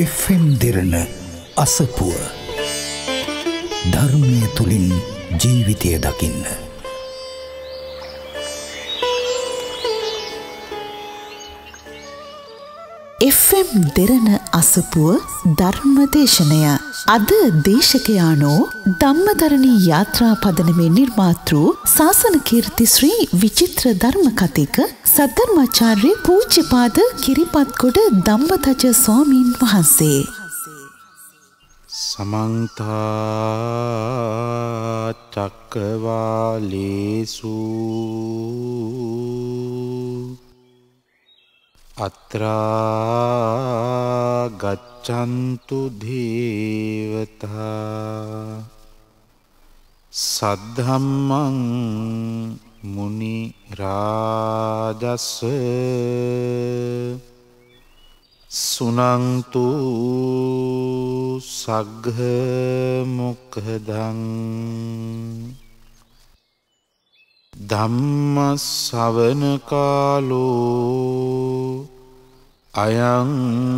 FM දෙරණ අසපුව ධර්මය තුලින් ජීවිතය දකින්න. FM දෙරණ අසපුව ධර්මදේශනය. අද දේශකයානෝ ධම්මදරණී යාත්‍රා පදනමේ නිර්මාතෘ ශාසන කීර්ති ශ්‍රී විචිත්‍ර ධර්ම කතික සද්ධර්මාචාර්ය පූජ්‍යපාද කිරිපත්ගොඩ ධම්මතජ ස්වාමීන් වහන්සේ. සමන්ත චක්කවාලේසු අත්‍රා ගච්ඡන්තු දේවතා සද්ධම්මං මුනි රාජස් සුනන්තු සග්ග මොක්ඛදං ධම්ම ශ්‍රවණ කාලෝ අයං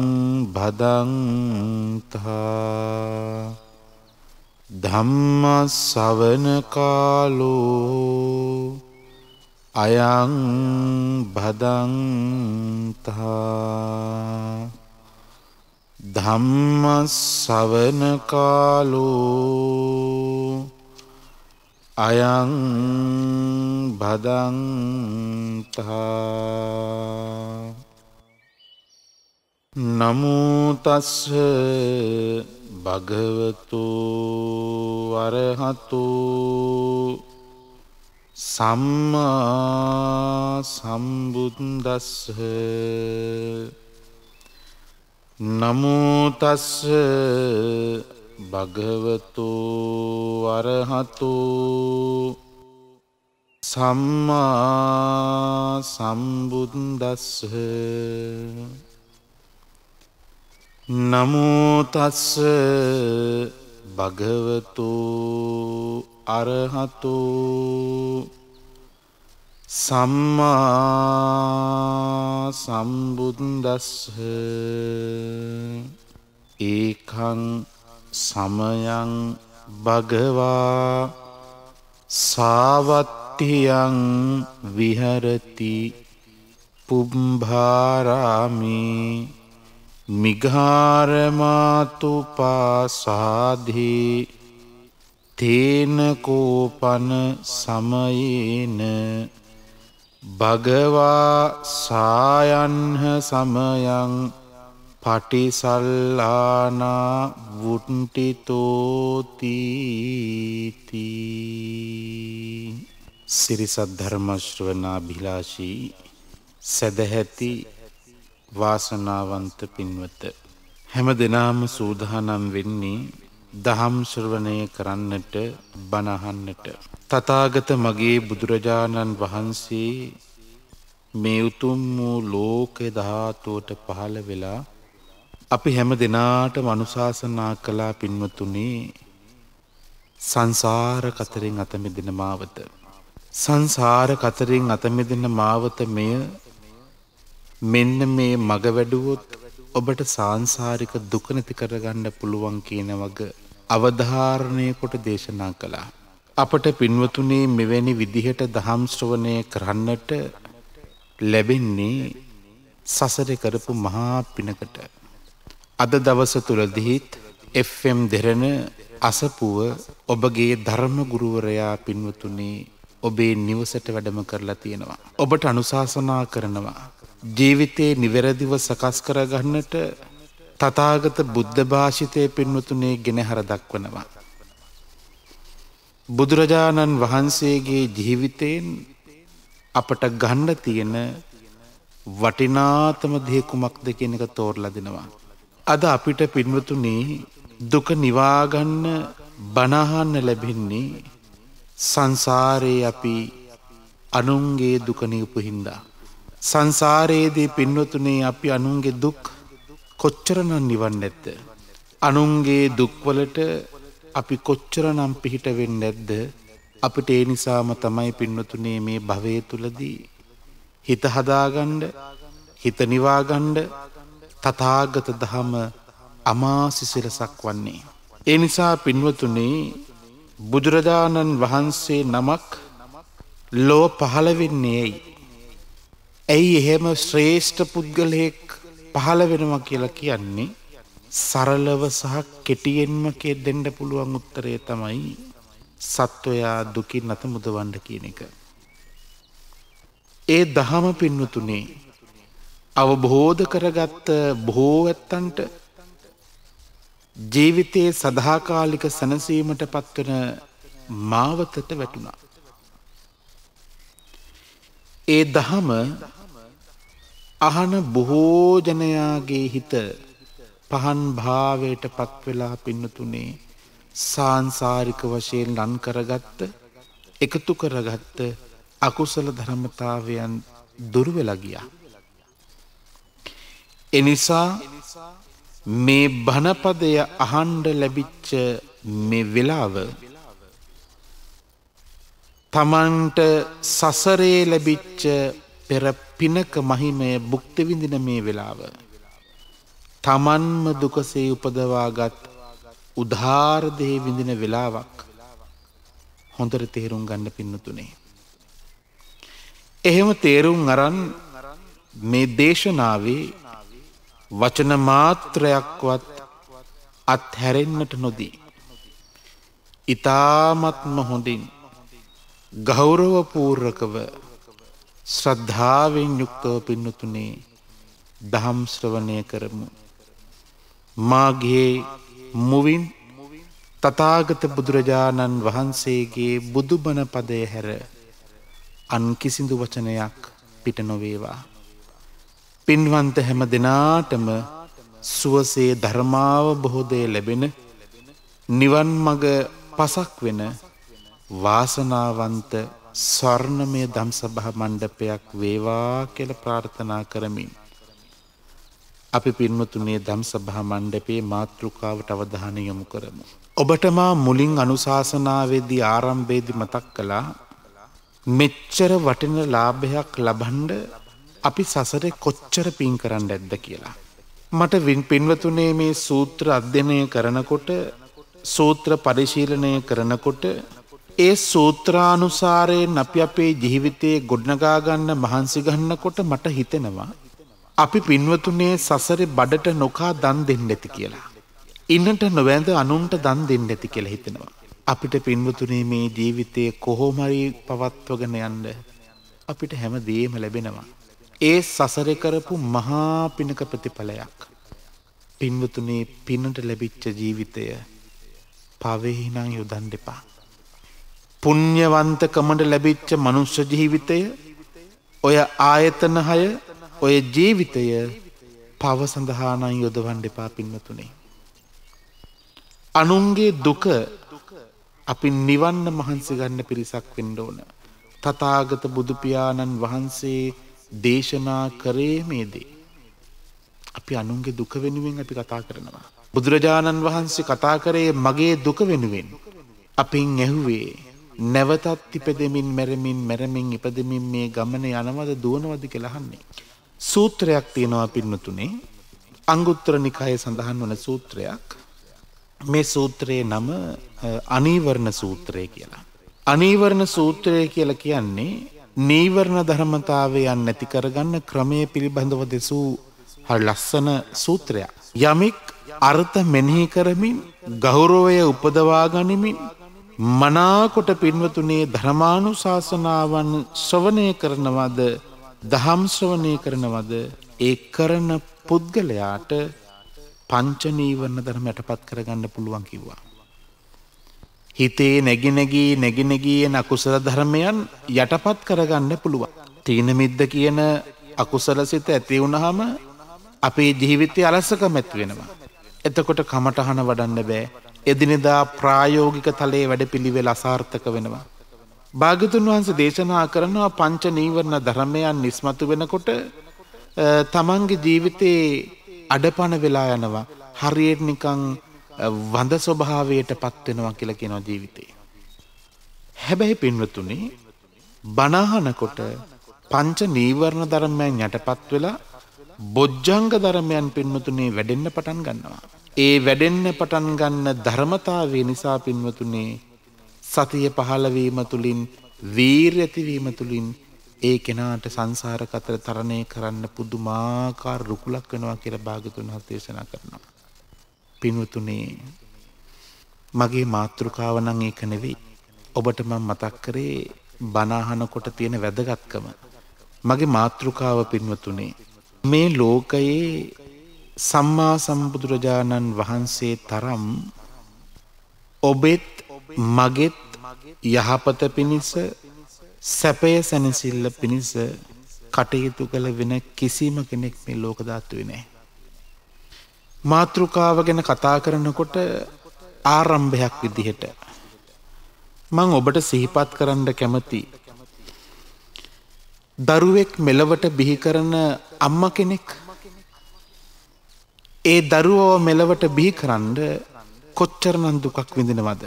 භදන්තා ධම්ම ශ්‍රවණ කාලෝ අයං භදන්තා ධම්ම ශ්‍රවණ කාලෝ අයං භදන්තා නමෝ තස්ස භගවතු අරහතු සම්මා සම්බුද්දස්ස නමෝ තස්ස භගවතු අරහතු සම්මා සම්බුද්දස්ස නමෝ තස්ස භගවතු අරහතු සම්මා සම්බුද්දස්ස ඒකං සමයං භගවා සාවත්තියං විහරති පුම්භාරාමේ මිඝාරමාතු පාසාධි තේන කෝපන සමයේන භගවා සායන්හ සමයං පටිසල්ලානා වුට්ටිතෝති. සිරිසත් ධර්ම ශ්‍රවණාභිලාෂී සදැහැති වාසනාවන්ත පින්වත හැම දිනම සූදානම් වෙන්නේ දහම් ශ්‍රවණය කරන්නට බණ අහන්නට. තථාගත මගේ බුදුරජාණන් වහන්සේ මේ උතුම් වූ ලෝක ධාතුවට පහළ වෙලා අපි හැම දිනාටම අනුශාසනා කළා පින්වතුනි සංසාර කතරෙන් අත මිදෙන මාවත. සංසාර කතරෙන් අත මිදෙන මාවත මෙය මෙන්න මේ මග වැඩුවොත් ඔබට සාංසාරික දුක නැති කරගන්න පුළුවන් කියන වග අවධාරණය කොට දේශනා කළා. අපට පින්වතුනි මෙවැනි විදිහට දහම් ශ්‍රවණය කරන්නට ලැබෙන්නේ සසරේ කරපු මහා පිනකට. අද දවස තුලදීත් FM දෙරණ අසපුව ඔබගේ ධර්ම ගුරුවරයා පින්වතුනි ඔබේ නිවසට වැඩම කරලා තියෙනවා. ඔබට අනුශාසනා කරනවා. ජීවිතේ නිවැරදිව සකස් කරගන්නට තථාගත බුද්ධ භාෂිතයේ පින්වතුනේ ගෙනහැර දක්වනවා. බුදුරජාණන් වහන්සේගේ ජීවිතයෙන් අපට ගන්න තියෙන වටිනාතම දේ කුමක්ද කියන එක තෝරලා දෙනවා. අද අපිට පින්වතුනි දුක නිවා ගන්න බණ අහන්න ලැබෙන්නේ සංසාරේ අපි අනුන්ගේ දුක නිවපු හින්දා. සංසාරයේදී පින්වතුනේ අපි අනුන්ගේ දුක් කොච්චරනම් නිවන්නේ නැද්ද? අනුන්ගේ දුක්වලට අපි කොච්චරනම් පිහිට වෙන්නේ නැද්ද? අපිට ඒ නිසාම තමයි පින්වතුනේ මේ භවයේ තුලදී හිත හදාගන්න, හිත නිවාගන්න තථාගත ධම අමාසිසිලසක් වන්නේ. ඒ නිසා පින්වතුනි බුදුරජාණන් වහන්සේ නමක් ලෝ පහළ වෙන්නේ ඇයි එහෙම ශ්‍රේෂ්ඨ පුද්ගලයෙක් පහළ වෙනවා කියලා කියන්නේ සරලව සහ කෙටියෙන්ම දෙන්න පුළුවන් උත්තරය තමයි සත්වයා දුකින් අත මුදවන්න කියන එක. ඒ දහම පින්වතුනි අවබෝධ කරගත්ත බොහෝ ඇත්තන්ට ජීවිතයේ සදාකාලික සැනසීමට පත්වන මාවතට වැටුණා. ඒ දහම අහන බොහෝ ජනයාගේ හිත පහන් භාවයට පත්වෙලා පින්නතුනේ සාංසාරික වශයෙන් ලන් කරගත්ත එකතු කරගත්ත අකුසල ධර්මතාවයන් දුරු වෙලා ගියා. එනිසා මේ බණපදය අහන්න ලැබිච්ච මේ වෙලාව තමන්ට සසරේ ලැබිච්ච පෙර පිනක මහිමය භුක්ති විඳින මේ වෙලාව තමන්ම දුකසේ උපදවාගත් උදාාර දේ විඳින වෙලාවක් හොඳට තේරුම් ගන්න පින්නතුනේ. එහෙම තේරුම් අරන් මේ දේශනාවේ වචන මාත්‍රයක්වත් අත්හැරෙන්නට නොදී ඊ타මත්ම හොඳින් ගෞරවපූර්වකව ශ්‍රද්ධාවෙන් යුක්තව පින්නතුනේ දහම් ශ්‍රවණය කරමු. මාගේ මුවින් තථාගත බුදුරජාණන් වහන්සේගේ බුදුබණ පදය හැර අන් කිසිදු වචනයක් පිට නොවේවා. පින්වන්ත හැම දෙනාටම සුවසේ ධර්මාවබෝධය ලැබෙන නිවන් මඟ පසක් වෙන වාසනාවන්ත ස්වර්ණමය ධම්සභා මණ්ඩපයක් වේවා කියලා ප්‍රාර්ථනා කරමින් අපි පින්වතුනේ ධම්සභා මණ්ඩපයේ මාතෘකාවට අවධානය යොමු කරමු. ඔබට මා මුලින් අනුශාසනාවේදී ආරම්භයේදී මතක් කළා මෙච්චර වටින ලාභයක් ලබන්න අපි සසරේ කොච්චර පින් කරන්න ඇද්ද කියලා. මට පින්වතුනේ මේ සූත්‍ර අධ්‍යයනය කරනකොට සූත්‍ර පරිශීලනය කරනකොට ඒ සූත්‍රානුසාරයෙන් අපි අපේ ජීවිතයේ ගොඩනගා ගන්න මහන්සි ගන්නකොට මට හිතෙනවා අපි පින්වතුනේ සසරේ බඩට නොකා දන් දෙන්න ඇති කියලා. ඉන්නට නොවැඳ අනුන්ට දන් දෙන්න ඇති කියලා හිතෙනවා. අපිට පින්වතුනේ මේ ජීවිතයේ කොහොම හරි පවත්වගෙන යන්න අපිට හැමදේම ලැබෙනවා. ඒ සසරේ කරපු මහා පිනක ප්‍රතිඵලයක්. පින්වතුනේ පිනට ලැබිච්ච ජීවිතය පවෙහි නම් යොදන්න එපා. පුණ්‍යවන්තකමට ලැබිච්ච මනුෂ්‍ය ජීවිතය ඔය ආයතන 6 ඔය ජීවිතය පව සඳහා නම් යොදවන්න එපා පින්වතුනේ. අනුන්ගේ දුක අපි නිවන්න මහන්සි ගන්න පිරිසක් වෙන්න ඕන. තථාගත බුදු පියාණන් වහන්සේ දේශනා කරේ මේ දේ. අපි අනුන්ගේ දුක වෙනුවෙන් අපි කතා කරනවා. බුදුරජාණන් වහන්සේ කතා කරේ මගේ දුක වෙනුවෙන්. අපින් ඇහුවේ නැවතත් ඉපදෙමින් මැරෙමින් ඉපදෙමින් මේ ගමන යනවද දුවනවද කියලා අහන්නේ. සූත්‍රයක් තියෙනවා පින්නතුනේ අංගුත්තර නිකායේ සඳහන් වන සූත්‍රයක්. මේ සූත්‍රයේ නම අනීවරණ සූත්‍රය කියලා. අනීවරණ සූත්‍රය කියලා කියන්නේ නීවරණ ධර්මතාවයන් නැති කරගන්න ක්‍රමයේ පිළිබඳව දෙසූ හරි ලස්සන සූත්‍රයක්. යමෙක් අර්ථ මෙනෙහි කරමින් ගෞරවය උපදවා ගනිමින් මනාකොට පින්වතුනේ ධර්මානුශාසනාවන් ශ්‍රවණය කරනවද දහම් ශ්‍රවණය කරනවද ඒ කරන පුද්ගලයාට පංච නීවරණ ධර්ම යටපත් කරගන්න පුළුවන් කිව්වා. හිතේ නැගි එන අකුසල ධර්මයන් යටපත් කරගන්න පුළුවන්. තීන මිද්ද කියන අකුසල සිත ඇති වුණාම අපේ ජීවිතය අලසකම ඇති වෙනවා. එතකොට කමටහන වඩන්න බෑ. එදිනෙදා ප්‍රායෝගික තලයේ වැඩපිළිවෙල අසාර්ථක වෙනවා. භාග්‍යතුන් වහන්සේ දේශනා කරනවා පංච නීවරණ ධර්මයන් නිස්මතු වෙනකොට තමන්ගේ ජීවිතේ අඩපණ වෙලා යනවා. හරියට නිකන් වඳ ස්වභාවයට පත් වෙනවා කියලා කියනවා ජීවිතේ. හැබැයි පින්වතුනි බණහනකොට පංච නීවරණ ධර්මයන් යටපත් වෙලා බොජ්ජංග ධර්මයන් පින්වතුනි වැඩෙන්න පටන් ගන්නවා. ඒ වැඩෙන්න පටන් ගන්න ධර්මතාවය නිසා පින්වතුනේ සතිය පහළවීම තුළින් වීර්ය ඇතිවීම තුළින් ඒ කෙනාට සංසාර කතර තරණය කරන්න පුදුමාකාර රුකුලක් වෙනවා කියලා භාග්‍යවතුන් වහන්සේ දේශනා කරනවා. පින්වතුනේ මගේ මාතෘකාව නම් ඒක නෙවෙයි. ඔබට මම මතක් කරේ බණ අහනකොට තියෙන වැදගත්කම. මගේ මාතෘකාව පින්වතුනේ මේ ලෝකයේ සම්මා සම්බුදුරජාණන් වහන්සේ තරම් ඔබෙත් මගෙත් යහපත පිණිස සැපය සැනසෙල්ල පිණිස කටයුතු කළ වෙන කිසිම කෙනෙක් මේ ලෝක ධාතුවේ නැහැ. මාතෘකාව ගැන කතා කරනකොට ආරම්භයක් විදිහට මම ඔබට සිහිපත් කරන්න කැමති දරුවෙක් මෙලවට බිහි කරන අම්මා කෙනෙක් ඒ දරුවව මෙලවට බිහි කරන්න කොච්චරනම් දුකක් විඳිනවද?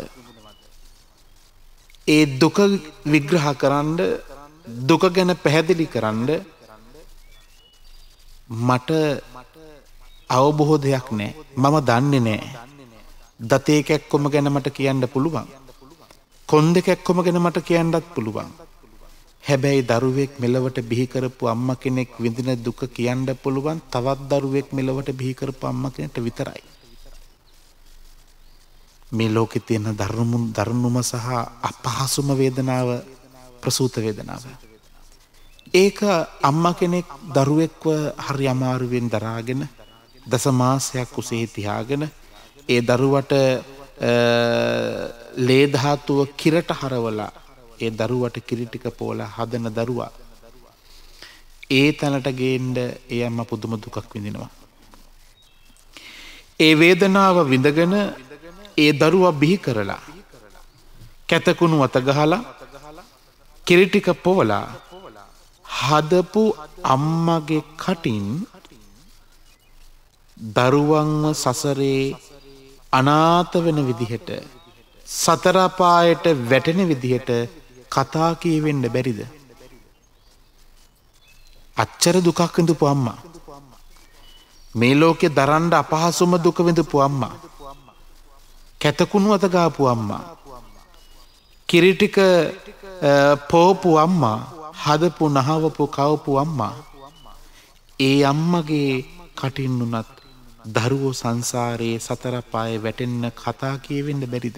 ඒ දුක විග්‍රහ කරන්න දුක ගැන පැහැදිලි කරන්න මට අවබෝධයක් නැහැ. මම දන්නේ නැහැ. දතේ කැක්කම ගැන මට කියන්න පුළුවන්. කොන් දෙක කැක්කම ගැන මට කියන්නත් පුළුවන්. හැබැයි දරුවෙක් මෙලවට බිහි කරපු අම්මා කෙනෙක් විඳින දුක කියන්න පුළුවන් තවත් දරුවෙක් මෙලවට බිහි කරපු අම්මා කෙනෙක්ට විතරයි. මේ ලෝකේ තියෙන දරුණුම සහ අපහසුම වේදනාව ප්‍රසූත වේදනාව. ඒක අම්මා කෙනෙක් දරුවෙක්ව හරි අමාරුවෙන් දරාගෙන දස මාසයක් කුසේ තියාගෙන ඒ දරුවට ලේ ධාතුව කිරට හරවලා ඒ දරුවට කිරි ටික පොවලා හදන දරුවා ඒ තැනට ගේන්න ඒ අම්මා පුදුම දුකක් විඳිනවා. ඒ වේදනාව විඳගෙන ඒ දරුවා බිහි කරලා කැතකුණු අත ගහලා කිරි ටික පොවලා හදපු අම්මගේ කටින් දරුවන්ව සසරේ අනාථ වෙන විදිහට සතර පායට වැටෙන විදිහට කතා කියවෙන්න බැරිද? අච්චර දුකක් විඳපු අම්මා, මේ ලෝකේ දරන්න අපහසුම දුක විඳපු අම්මා, කැතකුණු අත ගාපු අම්මා, කිරි ටික පෝපු අම්මා, හදපු නහවපු කවපු අම්මා, ඒ අම්මගේ කටින් උනත් දරුවෝ සංසාරයේ සතර පායේ වැටෙන්න කතා කියවෙන්න බැරිද?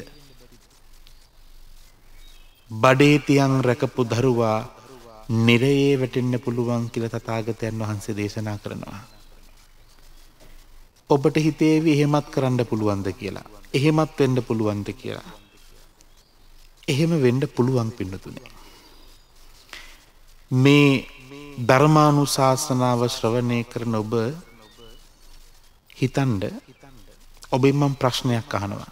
බඩේ තියන් රැකපු දරුවා නිරයේ වැටෙන්න පුළුවන් කියලා තථාගතයන් වහන්සේ දේශනා කරනවා. ඔබට හිතේවි එහෙමත් කරන්න පුළුවන්ද කියලා, එහෙමත් වෙන්න පුළුවන්ද කියලා. එහෙම වෙන්න පුළුවන් පින්නතුනේ. මේ ධර්මානුශාසනාව ශ්‍රවණය කරන ඔබ හිතන්න, ඔබෙන් මම ප්‍රශ්නයක් අහනවා.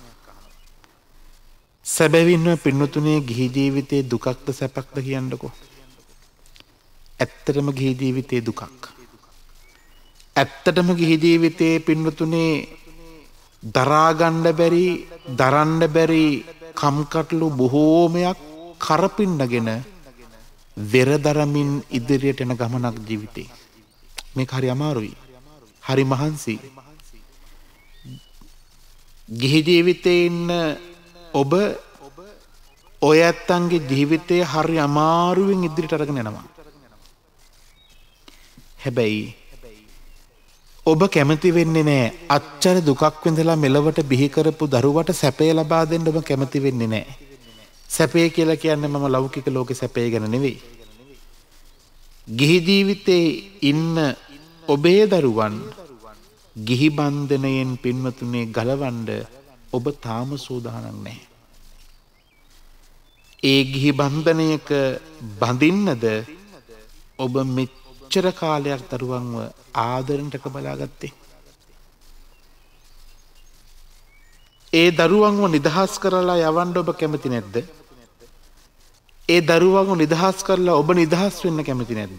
සැබවින්ම පින්නතුනේ ගිහි ජීවිතයේ දුකක්ද සැපක්ද කියන්නකෝ. ඇත්තටම ගිහි ජීවිතයේ දුකක්. ඇත්තටම ගිහි ජීවිතයේ පින්නතුනේ දරාගන්න බැරි, දරන්න බැරි කම්කටොළු බොහෝමයක් කරපින්නගෙන වෙරදරමින් ඉදිරියට එන ගමනක් ජීවිතේ. මේක හරි අමාරුයි. හරි මහන්සි. ගිහි ජීවිතේ ඉන්න ඔබ ඔය ඇත්තන්ගේ ජීවිතේ හරි අමාරුවෙන් ඉදිරියට අරගෙන යනවා. හැබැයි ඔබ කැමති වෙන්නේ නැහැ අච්චර දුකක් විඳලා මෙලවට බිහි කරපු දරුවට සැපය ලබා දෙන්න ඔබ කැමති වෙන්නේ නැහැ. සැපේ කියලා කියන්නේ මම ලෞකික ලෝකේ සැපේ ගැන නෙවෙයි. ගිහි ජීවිතේ ඉන්න ඔබේ දරුවන් ගිහි බන්ධනයෙන් පින්වතුනේ ගලවන්න ඔබ තාම සූදානම් නැහැ. ඒ ගිහි බන්ධනයක බඳින්නද ඔබ මෙච්චර කාලයක් දරුවන්ව ආදරෙන් රැක බලාගත්තේ. ඒ දරුවන්ව නිදහස් කරලා යවන්න ඔබ කැමති නැද්ද? ඒ දරුවන්ව නිදහස් කරලා ඔබ නිදහස් වෙන්න කැමති නැද්ද?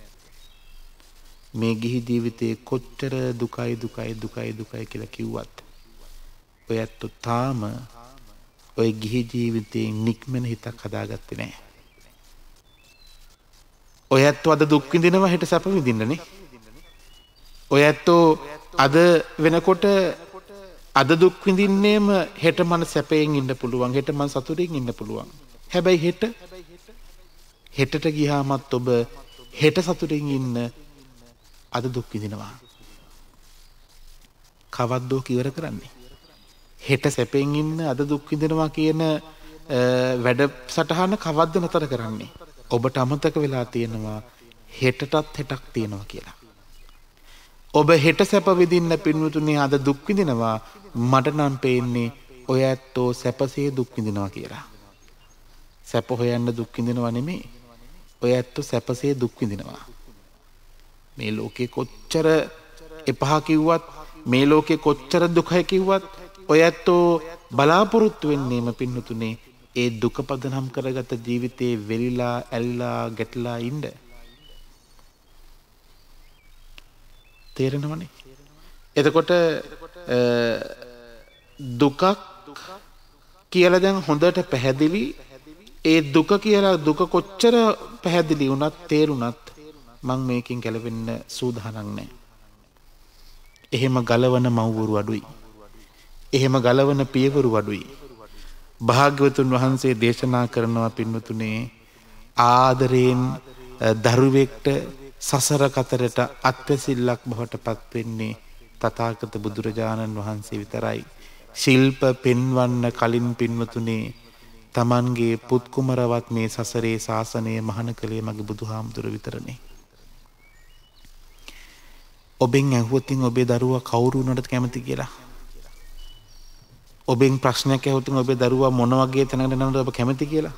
මේ ගිහි ජීවිතේ කොච්චර දුකයි දුකයි දුකයි දුකයි කියලා කිව්වත් ඔය ඇත්තෝ තාම ඔය ගිහි ජීවිතේ නික්මන හිතක් හදාගත්තේ නැහැ. ඔය ඇත්තෝ අද දුක් විඳිනවා, හෙට සැප විඳින්නනේ. ඔය ඇත්තෝ අද වෙනකොට අද දුක් විඳින්නේම හෙට මම සැපයෙන් ඉන්න පුළුවන්. හෙට මම සතුටින් ඉන්න පුළුවන්. හැබැයි හෙටට ගියාමත් ඔබ හෙට සතුටින් ඉන්න අද දුක් විඳිනවා. කවද්දෝ කිවර කරන්නේ? හෙට සැපෙන් ඉන්න අද දුක් විඳිනවා කියන වැඩ සටහන කවද්ද නතර කරන්නේ? ඔබට අමතක වෙලා තියෙනවා හෙටටත් හෙටක් තියෙනවා කියලා. ඔබ හෙට සැප විඳින්න පින්වතුනි අද දුක් විඳිනවා. මට නම් පේන්නේ ඔය ඇත්තෝ සැපසේ දුක් විඳිනවා කියලා. සැප හොයන්න දුක් විඳිනවා නෙමෙයි. ඔය ඇත්තෝ සැපසේ දුක් විඳිනවා. මේ ලෝකේ කොච්චර එපා කිව්වත්, මේ ලෝකේ කොච්චර දුකයි කිව්වත් ඔය ඇත්තෝ බලාපොරොත්තු වෙන්නේම පින්වතුනි ඒ දුක පදනම් කරගත ජීවිතේ වෙලිලා ඇල්ලා ගැටලා ඉන්න. තේරෙනවනේ. එතකොට දුකක් කියලා දැන් හොඳට පැහැදිලි. ඒ දුක කියලා දුක කොච්චර පැහැදිලි වුණත් තේරුණත් මං මේකෙන් ගැලවෙන්න සූදානම් නැහැ. එහෙම ගලවන මව්වරු අඩුයි. එහෙම ගලවන පියවරු අඩුයි. භාග්‍යවතුන් වහන්සේ දේශනා කරනවා පින්වතුනේ ආදරයෙන් දරුවෙක්ට සසර කතරට අත්වැසිල්ලක් බවට පත් වෙන්නේ තථාගත බුදුරජාණන් වහන්සේ විතරයි. ශිල්ප පෙන්වන්න කලින් පින්වතුනේ තමන්ගේ පුත් කුමරවත් මේ සසරේ ශාසනය මහාන කළේ මගේ බුදුහාමුදුරුවෝ විතරනේ. ඔබෙන් ඇහුවොතින් ඔබේ දරුවා කවුරු වුණාට කැමති කියලා? ඔබෙන් ප්‍රශ්නයක් ඇහුවොතින් ඔබේ දරුවා මොන වගේ තැනකට යනවද ඔබ කැමති කියලා?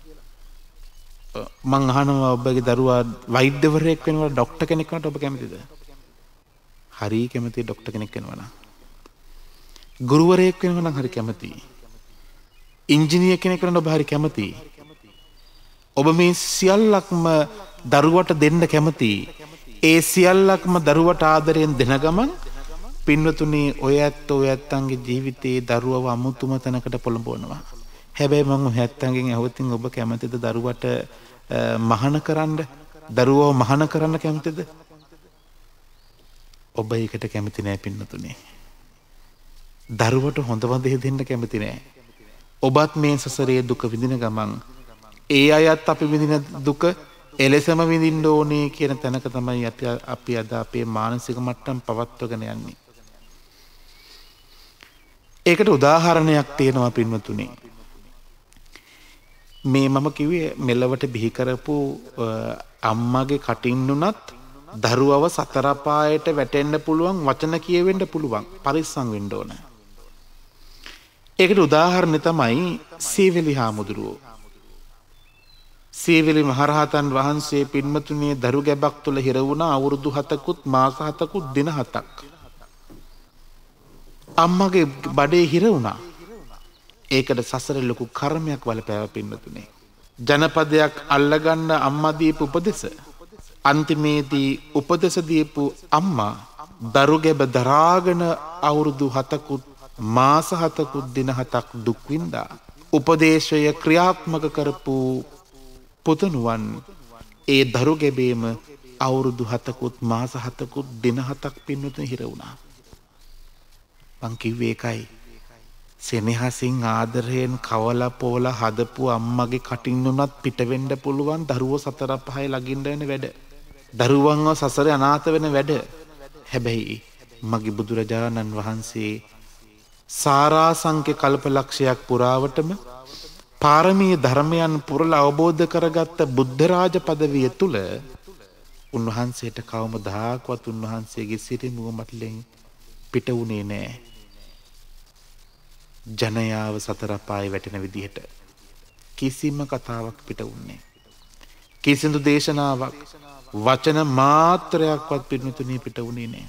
මං අහනවා ඔබගේ දරුවා වෛද්‍යවරයෙක් වෙනවා ડોක්ටර් කෙනෙක් වෙනවට ඔබ කැමතිද? හරි කැමති ડોක්ටර් කෙනෙක් වෙනවා නම්. ගුරුවරයෙක් වෙනවා නම් හරි කැමතියි. ඉංජිනේර කෙනෙක් වෙනවට ඔබ හරි කැමතියි. ඔබ මේ සියල්ලක්ම දරුවට දෙන්න කැමතියි. ඒ සියල්ලක්ම දරුවට ආදරයෙන් දෙන ගමන් පින්වතුනි ඔය ඇත්තන්ගේ ජීවිතයේ දරුවව අමුතුම තැනකට පොළඹවනවා. හැබැයි මම ඔය ඇත්තන්ගෙන් අහුවතින් ඔබ කැමතිද දරුවට මහාන කරන්න? දරුවව මහාන කරන්න කැමතිද? ඔබ ඒකට කැමති නෑ පින්වතුනි. දරුවට හොඳම දේ දෙන්න කැමති නෑ. ඔබත් මේ සසරේ දුක විඳින ගමන් ඒ අයත් අපි විඳින දුක එලෙසම විඳින්න ඕනේ කියන තැනක තමයි අපි අද අපේ මානසික මට්ටම් පවත්වගෙන යන්නේ. ඒකට උදාහරණයක් තියෙනවා පින්වතුනි. මේ මම කිව්වේ මෙලවට බිහි කරපු අම්මගේ කටින් උනත් දරුවව සතර පායට වැටෙන්න පුළුවන් වචන කියවෙන්න පුළුවන්. පරිස්සම් වෙන්න ඕන. ඒකට උදාහරණය තමයි සීවලි හාමුදුරුවෝ. සීවලි මහරහතන් වහන්සේ පින්වතුනි දරු ගැබක් තුල හිර වුණා අවුරුදු 7කුත් මාස 7කුත් දින 7ක්. අම්මගේ බඩේ හිර වුණා. ඒකට සසර ලොකු කර්මයක් වලපෑව පින්වතුනි. ජනපදයක් අල්ලගන්න අම්මා දීපු උපදෙස. අන්තිමේදී උපදෙස දීපු අම්මා දරු ගැබ දරාගෙන අවුරුදු 7කුත් මාස 7කුත් දින 7ක් දුක් විඳා. උපදේශය ක්‍රියාත්මක කරපු පුතණුවන් ඒ දරු ගැබේම අවුරුදු 7කුත් මාස 7කුත් දින 7ක් පින්වතුනි හිර වුණා. මං කිව්වේ ඒකයි. සෙනෙහසින් ආදරයෙන් කවලා පොවලා හදපු අම්මගේ කටින් උනත් පිට වෙන්න පුළුවන් දරුවෝ 4-5 ලගින්න වෙන වැඩ. දරුවන්ව සසරේ අනාථ වෙන වැඩ. හැබැයි මගේ බුදුරජාණන් වහන්සේ සාරාංශක කල්පලක්ෂයක් පුරාවටම පාරමී ධර්මයන් පුරලා අවබෝධ කරගත්ත බුද්ධ රාජ පදවිය තුල උන්වහන්සේට කවමදාකවත් උන්වහන්සේගේ සිරිමුව මටලෙන් පිට වුණේ නෑ. ජනයාව සතර පායේ වැටෙන විදිහට කිසිම කතාවක් පිට වුණේ. කිසිදු දේශනාවක් වචන මාත්‍රයක්වත් පිටුතුණී පිට වුණේ නෑ.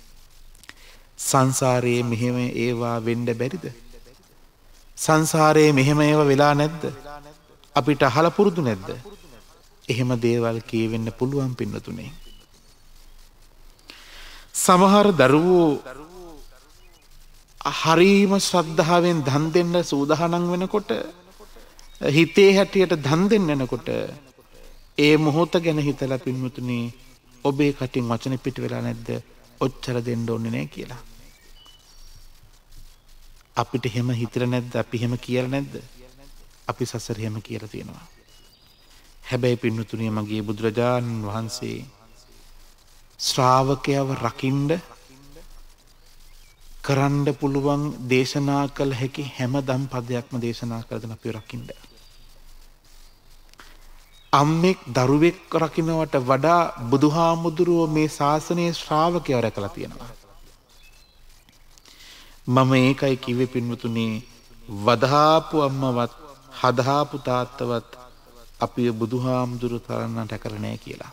සංසාරයේ මෙහෙම ඒවා වෙන්න බැරිද? සංසාරයේ මෙහෙම ඒවා වෙලා නැද්ද? අපිට අහලා පුරුදු නැද්ද? එහෙම දේවල් කියවෙන්න පුළුවන් පිටුතුණී. සමහර දරුවෝ හරීම ශ්‍රද්ධාවෙන් දන් දෙන්න සූදානම් වෙනකොට හිතේ හැටියට දන් දෙන්න යනකොට ඒ මොහොත ගැන හිතලා පින්වතුනි ඔබේ කටින් වචන පිට වෙලා නැද්ද? ඔච්චර දෙන්න ඕනේ නෑ කියලා. අපිට එහෙම හිතලා නැද්ද? අපි එහෙම කියලා නැද්ද? අපි සසර එහෙම කියලා තියෙනවා. හැබැයි පින්නතුණිය මගේ බුදුරජාණන් වහන්සේ ශ්‍රාවකයව රකින්න කරන්න පුළුවන් දේශනා කළ හැකි හැම දම් පදයක්ම දේශනා කරගෙන අපි රකින්න. අම්මෙක් දරුවෙක් රකින්නවට වඩා බුදුහාමුදුරුවෝ මේ ශාසනයේ ශ්‍රාවකයව රැකලා තියෙනවා. මම ඒකයි කිව්වේ පින්වතුනි, වදහාපු අම්මවත් හදහාපු තාත්තවත් අපි බුදුහාමුදුරු තරන්න රැකලා නැහැ කියලා.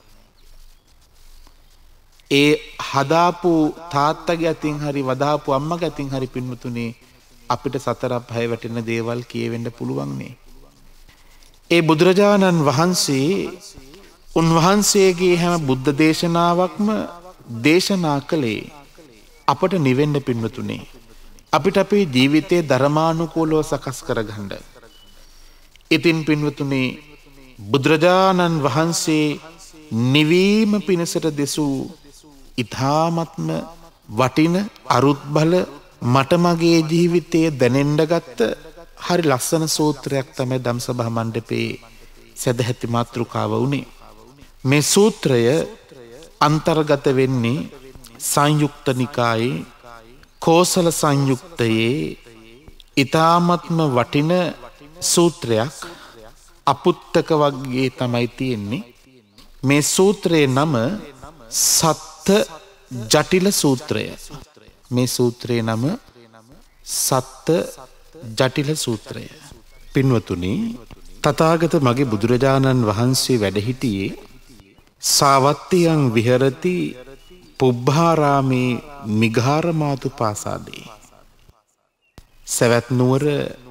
ඒ හදාපු තාත්තගේ අතින් හරි වදහාපු අම්මගේ අතින් හරි පින්වතුනි අපිට සතර පහේ වැටෙන දේවල් කියවෙන්න පුළුවන් නේ. ඒ බුදුරජාණන් වහන්සේ උන්වහන්සේගේ හැම බුද්ධ දේශනාවක්ම දේශනා කළේ අපට නිවෙන්න පින්වතුනි. අපිට අපේ ජීවිතේ ධර්මානුකූලව සකස් කරගන්න. ඉතින් පින්වතුනි බුදුරජාණන් වහන්සේ නිවීම පිණිසට දෙසූ ඉතාමත්ම වටින අරුත් බල මට මගේ ජීවිතයේ දැනෙන්න ගත්ත හරි ලස්සන සූත්‍රයක් තමයි ධම්සභා මණ්ඩපේ සදැහැති මාතෘකාව වුණේ. මේ සූත්‍රය අන්තර්ගත වෙන්නේ සංයුක්ත නිකායේ කෝසල සංයුක්තයේ ඉතාමත්ම වටින සූත්‍රයක්. අපුත්තක වගේ තමයි තියෙන්නේ. මේ සූත්‍රයේ නම සත්ත ජටිල සූත්‍රය. මේ සූත්‍රයේ නම සත්ත ජටිල සූත්‍රය. පින්වතුනි, තථාගත මගේ බුදුරජාණන් වහන්සේ වැඩ සිටියේ සාවත්තියං විහෙරති පුබ්බාරාමේ මිගාරමාතුපාසාදේ. සවැත් නුවර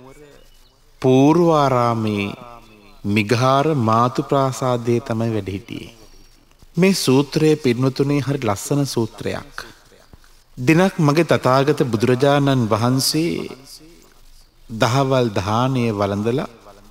පූර්වාරාමේ මිගාර මාතු ප්‍රාසාදයේ තමයි වැඩ සිටියේ. මේ සූත්‍රයේ පින්වතුනි හරි ලස්සන සූත්‍රයක්. දිනක් මගේ තථාගත බුදුරජාණන් වහන්සේ දහවල් දානය වළඳලා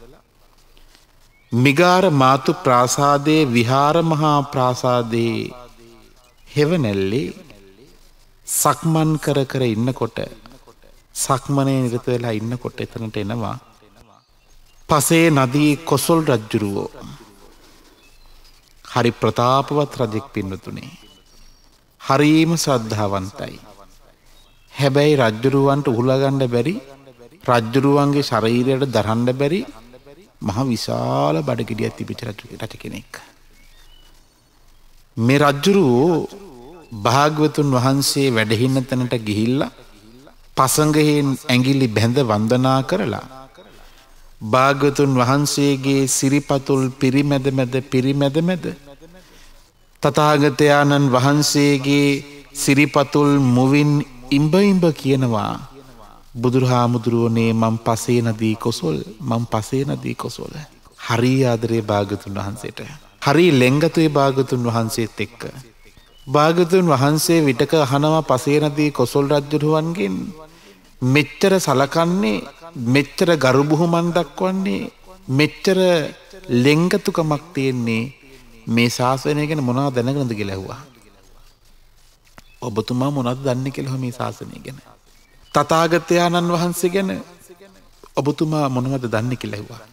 මිගාර මාතු ප්‍රාසාදයේ විහාර මහා ප්‍රාසාදයේ හෙවණැල්ලේ සක්මන් කර කර ඉන්නකොට, සක්මනේ නිරත වෙලා ඉන්නකොට එතනට එනවා පසේ නදී කොසල් රජුරෝ. හරි ප්‍රතාපවත් රජෙක් පින්වතුනි. හරීම ශ්‍රද්ධාවන්තයි. හැබැයි රජුරුවන්ට උහුලගන්න බැරි, රජුරුවන්ගේ ශරීරයට දරන්න බැරි මහ විශාල බඩගිඩියක් තිබිච්ච රජ කෙනෙක්. මේ රජුරුවෝ භාග්‍යවතුන් වහන්සේ වැඩ ඉන්න තැනට ගිහිල්ලා පසඟයෙන් ඇඟිලි බැඳ වන්දනා කරලා භාග්‍යවතුන් වහන්සේගේ සිරිපතුල් පිරිමැද මැද තථාගතයන්න් වහන්සේගේ සිරිපතුල් මුවින් ඉඹ කියනවා, බුදුහාමුදුරුවනේ මම පසේ නදී කොසල්, මම පසේ නදී කොසල්. හරි ආදරේ භාග්‍යවතුන් වහන්සේට. හරි ලෙන්ගතුයි භාග්‍යවතුන් වහන්සේත් එක්ක. භාග්‍යවතුන් වහන්සේ විටක අහනවා පසේ නදී කොසල් රජුරුවන්ගෙන් මෙච්චර සලකන්නේ, මෙච්චර ගරු බුහුමන් දක්වන්නේ, මෙච්චර ලෙන්ගතුකමක් තියෙන්නේ මේ ශාසනය ගැන මොනවද දැනගෙනද කියලා ඇහුවා. ඔබතුමා මොනවද දන්නේ කියලා මේ ශාසනය ගැන? තථාගතයන්න් වහන්සේ ගැන ඔබතුමා මොනවද දන්නේ කියලා ඇහුවා.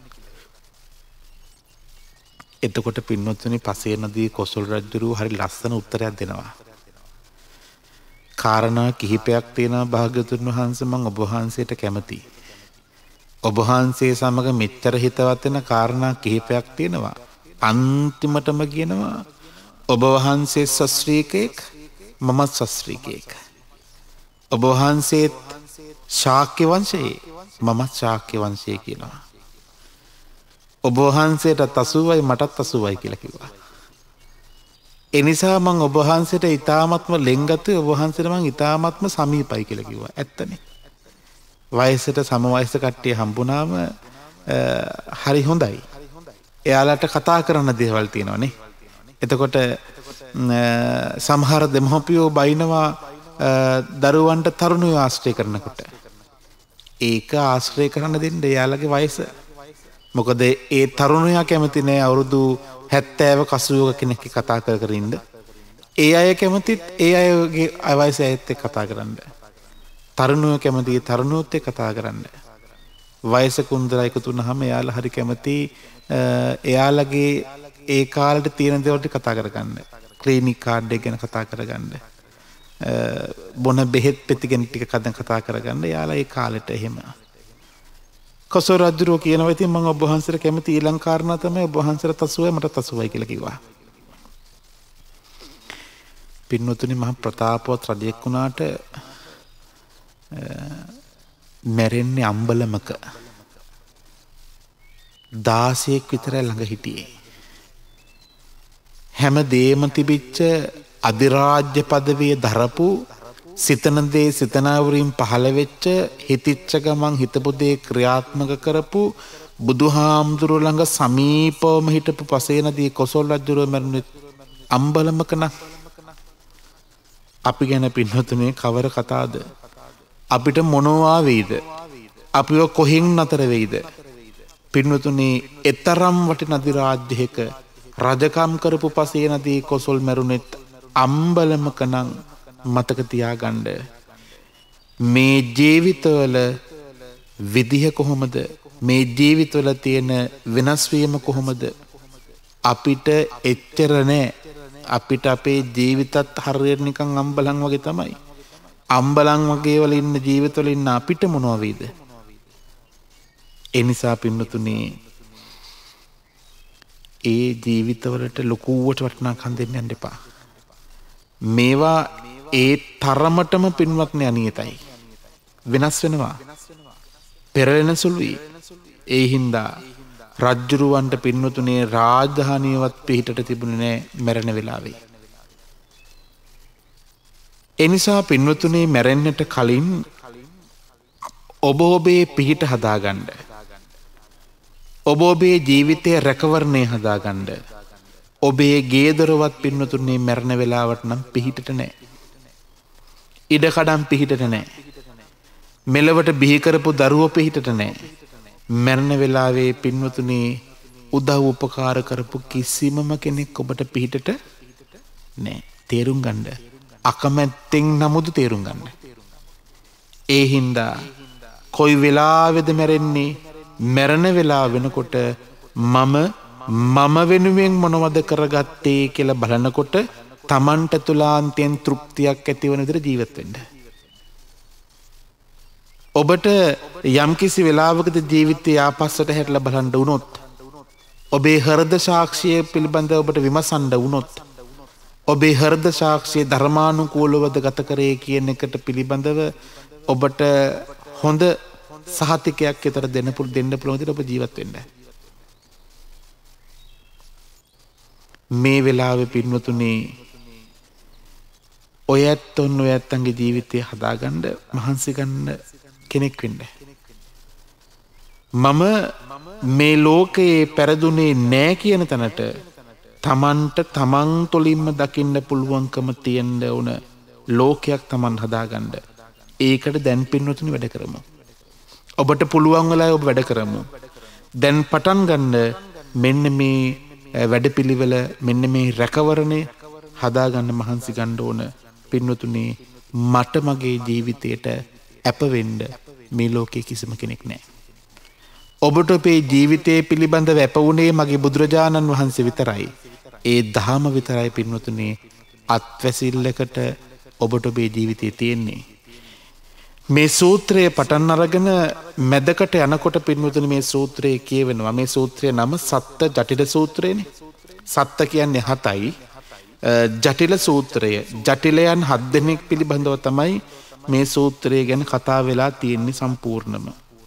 එතකොට පින්වත්නි පසේ නදී කොසල් රජුරු හරි ලස්සන උත්තරයක් දෙනවා. කාරණා කිහිපයක් තියෙනවා භාග්‍යවතුන් වහන්සේ, මම ඔබ වහන්සේට කැමතියි. ඔබ වහන්සේ සමග මෙච්චර හිතවත් වෙන කාරණා කිහිපයක් තියෙනවා. අන්තිමටම කියනවා ඔබ වහන්සේ ශාස්ත්‍රීකෙක්, මම ශාස්ත්‍රීකෙක්. ඔබ වහන්සේත් ශාක්‍ය වංශයේ, මම ශාක්‍ය වංශයේ කියනවා. ඔබ වහන්සේට 80යි මටත් 80යි කියලා කිව්වා. ඒ නිසා මම ඔබ වහන්සේට ඊ타ත්ම ලෙන්ගතුයි, ඔබ වහන්සේට මම ඊ타ත්ම සමීපයි කියලා කිව්වා. ඇත්තනේ. වයසට සම වයස කට්ටිය හම්බුනාම හරි හොඳයි. එයාලට කතා කරන්න දේවල් තියෙනවානේ. එතකොට සමහර දෙමව්පියෝ බයිනවා දරුවන්ට තරුණයෝ ආශ්‍රය කරනකොට. ඒක ආශ්‍රය කරන්න දෙන්න එයාලගේ වයස. මොකද ඒ තරුණයා කැමති නෑ අවුරුදු 70 80 කෙනෙක් කතා කර ඉන්න. ඒ අය කැමතිත් ඒ අයගේ වයස ඇයත් එක්ක කතා කරන්න. තරුණයෝ කැමති තරුණයොත් එක්ක කතා කරන්න. වයසක උන්දලා එකතු වුණාම එයාලා හරි කැමති එයාලගේ ඒ කාලේ තියෙන දේවල් ටික කතා කරගන්න. ක්ලිනික් කාඩ් එක ගැන කතා කරගන්න. බොන බෙහෙත් පෙති ගැන ටික කතා කරගන්න. එයාලා ඒ කාලෙට එහෙම. කොසල් රජුරෝ කියනවා ඉතින් මම ඔබ වහන්සේට කැමති ඊළඟ කාරණා තමයි ඔබ වහන්සේට 80යි මට 80යි කියලා කිව්වා. පින්වතුනි මහ ප්‍රතාපවත් රජෙක් වුණාට මැරෙන්නේ අම්බලමක 16ක් විතරයි ළඟ හිටියේ. හැම දෙයක්ම තිබිච්ච අධිරාජ්‍ය පදවිය දරපු සිතන දේ සිතනාවරින් පහළ වෙච්ච හිතිච්ච ගමන් හිතපු දේ ක්‍රියාත්මක කරපු බුදුහාමුදුරුවෝ ළඟ සමීපවම හිටපු පසේනදී කොසල් රජුරෝ මැරුණේ අම්බලමක නම් අපි ගැන පින්වතුනේ කවර කතාවද? අපිට මොනවා වෙයිද? අපිව කොහෙන් නතර වෙයිද? පින්වතුනේ එතරම් වටින අධිරාජ්‍යයක රජකම් කරපු පසේනදී කොසල් මැරුණෙත් අම්බලමක නම් මතක තියාගන්න. මේ ජීවිතවල විදිහ කොහොමද? මේ ජීවිතවල තියෙන වෙනස් වීම කොහොමද? අපිට එච්චර නෑ. අපිට අපේ ජීවිතත් හරියට නිකන් අම්බලන් වගේ තමයි. අම්බලන් වගේ වල ඉන්න ජීවිතවල ඉන්න අපිට මොනවා වෙයිද? ඒ නිසා පින්නතුනේ ඒ ජීවිතවලට ලොකුවට වටිනාකම් දෙන්න යන්න එපා. මේවා ඒ තරමටම පින්වත්නි අනියතයි. වෙනස් වෙනවා. පෙරලෙන සුළුයි. ඒ හින්දා රජ්ජුරුවන්ට පින්වතුනේ රාජධානියවත් පිහිටට තිබුණේ නෑ මැරෙන වෙලාවේ. ඒ නිසා පින්වතුනේ මැරෙන්නට කලින් ඔබ ඔබේ පිහිට හදාගන්න. ඔබ ඔබේ ජීවිතයේ රැකවරණය හදාගන්න. ඔබේ ගේදොරවත් පින්වතුනේ මැරෙන වෙලාවට නම් පිහිටට නෑ. ඉඩකඩම් පිහිටට නෑ. මෙලවට බිහි කරපු දරුවෝ පිහිටට නෑ. මැරෙන වෙලාවේ පින්වතුනේ උදව් උපකාර කරපු කිසිමම කෙනෙක් ඔබට පිහිටට නෑ. තේරුම් ගන්න. අකමැත්තෙන් නමුත් තේරුම් ගන්න. ඒ හින්දා කොයි වෙලාවෙද මැරෙන්නේ? මැරෙන වෙලාව වෙනකොට මම වෙනුවෙන් මොනවද කරගත්තේ කියලා බලනකොට තමන්ට තුලාන්තයෙන් තෘප්තියක් ඇතිවන විදිහට ජීවත් වෙන්න. ඔබට යම්කිසි වෙලාවකද ජීවිතය ආපස්සට හැරිලා බලන්න වුණොත්, ඔබේ හෘද සාක්ෂිය පිළිබඳව ඔබට විමසන්න වුණොත්, ඔබේ හෘද සාක්ෂිය ධර්මානුකූලවද ගත කරේ කියන එකට පිළිබඳව ඔබට හොඳ සහතිකයක් විතර දෙන්න පුළුවන් විදිහට ඔබ ජීවත් වෙන්න. මේ වෙලාවේ පින්වතුනි ඔය ඇත්තන්ගේ ජීවිතය හදාගන්න මහන්සි ගන්න කෙනෙක් වෙන්න. මම මේ ලෝකයේ පෙරදුනේ නෑ කියන තැනට තමන්ට තමන් තුළින්ම දකින්න පුළුවන්කම තියෙන්න ඕන ලෝකයක් තමන් හදාගන්න. ඒකට දැන් පින්වතුනි වැඩ කරමු. ඔබට පුළුවන් වෙලාවේ ඔබ වැඩ කරමු. දැන් පටන් ගන්න මෙන්න මේ වැඩපිළිවෙල, මෙන්න මේ රැකවරණය හදාගන්න මහන්සි ගන්න ඕන. පින්වතුනි මට මගේ ජීවිතයට අප වෙන්න මේ ලෝකයේ කිසිම කෙනෙක් නැහැ. ඔබට ඔබේ ජීවිතය පිළිබඳව අප වුණේ මගේ බුදුරජාණන් වහන්සේ විතරයි. ඒ දහම විතරයි පින්වතුනි අත්වැසිල්ලකට ඔබට ඔබේ ජීවිතේ තියෙන්නේ. මේ සූත්‍රය පටන් අරගෙන මැදකට යනකොට පින්වතුනි මේ සූත්‍රය කියවෙනවා. මේ සූත්‍රයේ නම සත්ත ජටිල සූත්‍රයනේ. සත්ත කියන්නේ 7යි. ජටිල සූත්‍රය. ජටිලයන් 7 දෙනෙක් පිළිබඳව තමයි මේ සූත්‍රය ගැන කතා වෙලා තියෙන්නේ සම්පූර්ණම.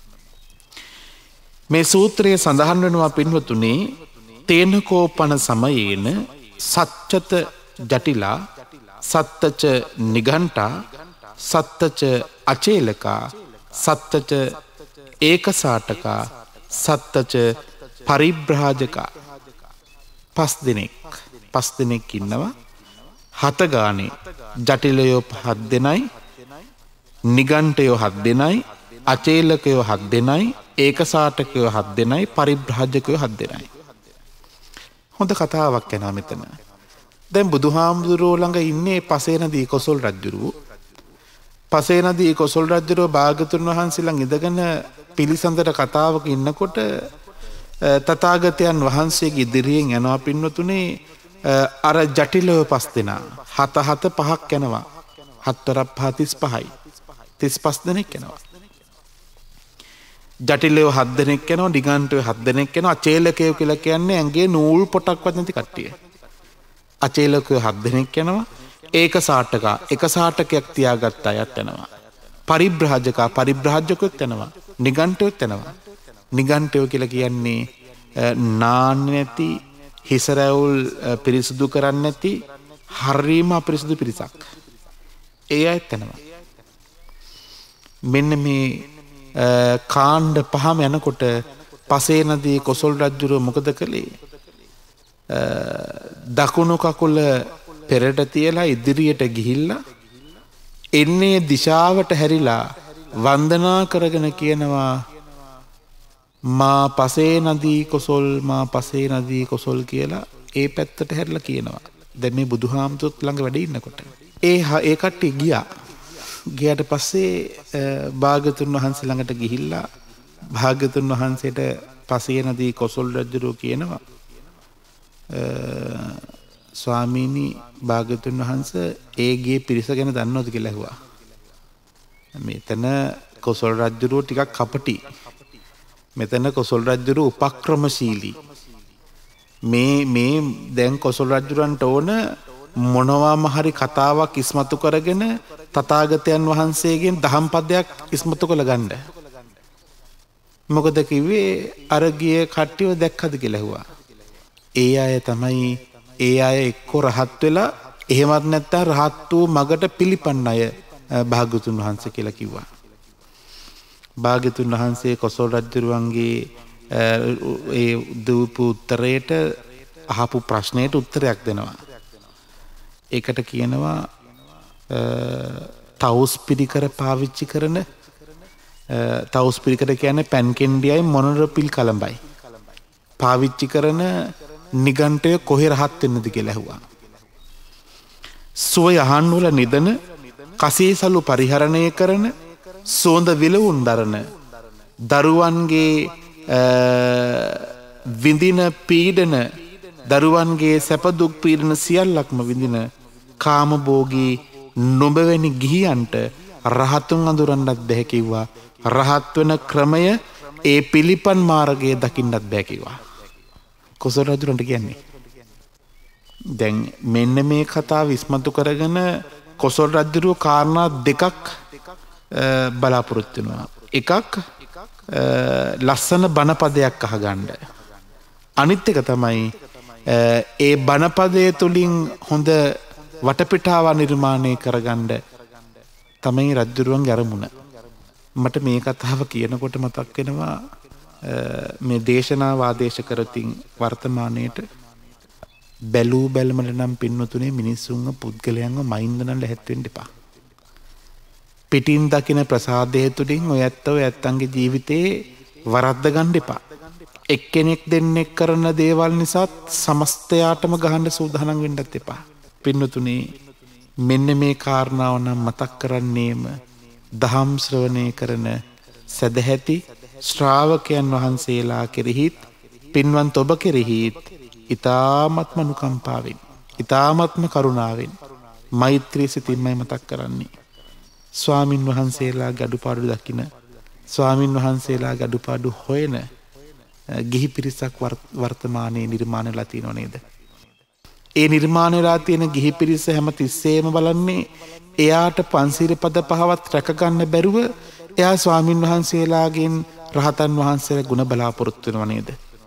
මේ සූත්‍රයේ සඳහන් වෙනවා පින්වතුනි තේනකෝපන සමයේන සච්චත ජටිලා සත්තච නිගණ්ඨා සත්තච අචේලකා සත්තච ඒකසාටකා සත්තච පරිබ්‍රාජකා. 5 දෙනෙක් ඉන්නවා. 7 ගානේ ජටිලයෝ 7 දෙනයි, නිගණ්ඨයෝ 7 දෙනයි, අචේලකයෝ 7 දෙනයි, ඒකසාටකයෝ 7 දෙනයි, පරිබ්‍රාජකයෝ 7 දෙනයි. හොඳ කතාවක් යනවා මෙතන. දැන් බුදුහාමුදුරුවෝ ළඟ ඉන්නේ පසේනදී කොසල් රජුරුවෝ. පසේ නදී කොසල් රජුරෝ භාග්‍යතුන් වහන්සේ ළඟ ඉඳගෙන පිළිසඳර කතාවක ඉන්නකොට තථාගතයන් වහන්සේගේ ඉදිරියෙන් යනවා පින්වතුනේ අර ජටිලව 5 දෙනා 7-5ක් යනවා 7-5 35 දෙනෙක් යනවා ජටිලව 7 දෙනෙක් යනවා නිගණ්ඨව 7 දෙනෙක් යනවා අචේලකයෝ කියලා කියන්නේ ඇඟේ නූල් පොටක්වත් නැති කට්ටිය අචේලකයෝ 7 දෙනෙක් යනවා ඒක සාටකා එක සාටකයක් තියාගත්ත අයත් යනවා පරිබ්‍රාජකයොත් යනවා නිගණ්ඨයොත් යනවා නිගණ්ඨයෝ කියලා කියන්නේ නාන්නේ නැති හිස රැවුල් පිරිසුදු කරන්නේ නැති හරීම අපිරිසුදු පිරිසක් ඒ අයත් යනවා මෙන්න මේ කාණ්ඩ පහම යනකොට පසේ නදී කොසල් රජුරෝ මොකද කළේ දකුණු කකුල පෙරට තියලා ඉදිරියට ගිහිල්ලා එන්නේ දිශාවට හැරිලා වන්දනා කරගෙන කියනවා මා පසේ නදී කොසල් කියලා ඒ පැත්තට හැරිලා කියනවා දැන් මේ බුදුහාමුදුරුවෝ ළඟ වැඩ ඉන්නකොට ඒ කට්ටිය ගියාට පස්සේ භාග්‍යතුන් වහන්සේ ළඟට ගිහිල්ලා භාග්‍යතුන් වහන්සේට පසේ නදී කොසල් රජුරෝ කියනවා ස්වාමීනි භාග්‍යතුන් වහන්සේ ඒ ගියේ පිරිස ගැන දන්නවද කියලා ඇහුවා. මෙතන කොසල් රජුරෝ ටිකක් කපටි. මෙතන කොසල් රජුරෝ උපක්‍රමශීලී. මේ දැන් කොසල් රජුරන්ට ඕන මොනවාම හරි කතාවක් ඉස්මතු කරගෙන තථාගතයන් වහන්සේගෙන් දහම් පදයක් ඉස්මතු කළ ගන්න. මොකද කිව්වේ අර ගියේ කට්ටිය දැක්කද කියලා ඇහුවා. ඒ අය තමයි ඒ අය එක්ක රහත් වෙලා එහෙමත් නැත්නම් රහත් වූ මගට පිළිපන්න අය භාග්‍යතුන් වහන්සේ කියලා කිව්වා. භාග්‍යතුන් වහන්සේ කොසල් රජුරුවන්ගේ ඒ දූපු උත්තරයට අහපු ප්‍රශ්නයට උත්තරයක් දෙනවා. ඒකට කියනවා තවුස් පිරිකර පාවිච්චි කරන තවුස් පිරිකර කියන්නේ පැන් කෙන්ඩියයි මොනරපිල් කලඹයි පාවිච්චි කරන නිගණ්ඨය කොහේ රහත් වෙන්නද කියලා ඇහුවා. සුව යහන් වල නිදන කසීසලු පරිහරණය කරන සෝඳ විලවුන් දරන දරුවන්ගේ විඳින පීඩන දරුවන්ගේ සැප දුක් පීඩන සියල්ලක්ම විඳින කාමභෝගී නොබවැනි ගිහියන්ට රහතුන් අඳුරන්නත් බැහැ කිව්වා. රහත් වෙන ක්‍රමය ඒ පිළිපන් මාර්ගයේ දකින්නත් බැහැ කිව්වා. කොසල් රජුරන්ට කියන්නේ දැන් මෙන්න මේ කතාව ඉස්මතු කරගෙන කොසල් රජුරෝ කාරණා දෙකක් බලාපොරොත්තු වෙනවා. එකක් ලස්සන බණපදයක් අහගන්න. අනිත් එක තමයි ඒ බණපදයේ තුලින් හොඳ වටපිටාව නිර්මාණය කරගන්න තමයි රජුරුවන්ගේ අරමුණ. මට මේ කතාව කියනකොට මතක් වෙනවා මේ දේශනාව ආදේශ කරතින් වර්තමානයේට බැලූ බැලමට නම් පින්වතුනේ මිනිස්සුන්ව පුද්ගලයන්ව මයින්දනන් ලැහැත් වෙන්න එපා. පිටින් දකින ප්‍රසාදය තුලින් ඔය ඇත්තන්ගේ ජීවිතේ වරද්ද ගන්න එපා. එක්කෙනෙක් දෙන්නෙක් කරන දේවල් නිසා සමස්තයාටම ගහන්න සූදානම් වෙන්නත් එපා. පින්වතුනේ මෙන්න මේ කාරණාව නම් මතක් කරන්නේම දහම් ශ්‍රවණය කරන සදැහැති ශ්‍රාවකයන් වහන්සේලා කෙරෙහිත් පින්වන්ත ඔබ කෙරෙහිත් ඊ타ත්ම අනුකම්පාවෙන් ඊ타ත්ම කරුණාවෙන් මෛත්‍රී සිතින්මයි මතක් කරන්නේ. ස්වාමින් වහන්සේලා ගඩුපාඩු දකින ස්වාමින් වහන්සේලා ගඩුපාඩු හොයන ගිහි පිරිසක් වර්තමානයේ නිර්මාණය වෙලා තියෙනව නේද? ඒ නිර්මාණය වෙලා තියෙන ගිහි පිරිස හැම තිස්සෙම බලන්නේ එයාට පන්සිල් පද පහවත් රැක ගන්න බැරුව එයා ස්වාමින් වහන්සේලාගෙන් රහතන් වහන්සේලා ගුණ බලාපොරොත්තු වෙනව නේද?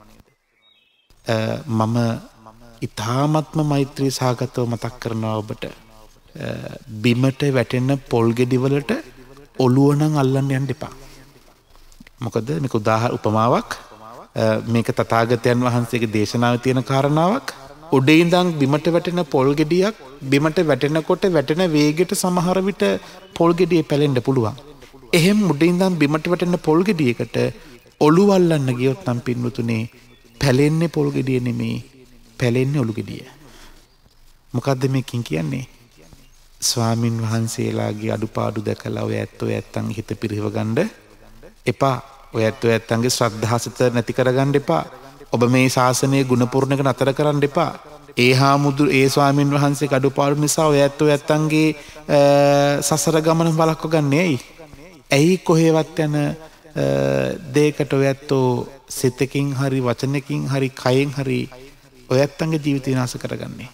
මම ඊ타ත්ම මෛත්‍රී සාගතව මතක් කරනවා ඔබට. බිමට වැටෙන පොල් ගෙඩි වලට ඔළුව නම් අල්ලන්න යන්න එපා. මොකද මේක උපමාවක්. මේක තථාගතයන් වහන්සේගේ දේශනාවේ තියෙන කාරණාවක්. උඩේ ඉඳන් බිමට වැටෙන පොල් ගෙඩියක් බිමට වැටෙනකොට වැටෙන වේගයට සමහර විට පොල් ගෙඩිය පැලෙන්න පුළුවන්. එහෙම උඩේ ඉඳන් බිමට වැටෙන පොල් ගෙඩියකට ඔළුව අල්ලන්න ගියොත් නම් පින්වතුනේ පැලෙන්නේ පොල් ගෙඩිය නෙමෙයි පැලෙන්නේ ඔලු ගෙඩිය. මොකද්ද මේකින් කියන්නේ? ස්වාමින් වහන්සේලාගේ අඩුපාඩු දැකලා ඔය ඇත්තෝ ඇත්තන් හිත පිරිහව ගන්න එපා. ඔය ඇත්තෝ ඇත්තන්ගේ ශ්‍රද්ධාසිත නැති කරගන්න එපා. ඔබ මේ ශාසනයේ ගුණපූර්ණක නතර කරන්න එපා. ඒ හාමුදුරු ඒ ස්වාමින් වහන්සේගේ අඩුපාඩු නිසා ඔය ඇත්තෝ ඇත්තන්ගේ සසර ගමන බලක්ව ගන්නේ ඇයි? ඇයි කොහෙවත් යන දෙයකට ඔය ඇත්තෝ සිතකින් හරි වචනකින් හරි කයෙන් හරි ඔය ඇත්තන්ගේ ජීවිත විනාශ කරගන්නේ?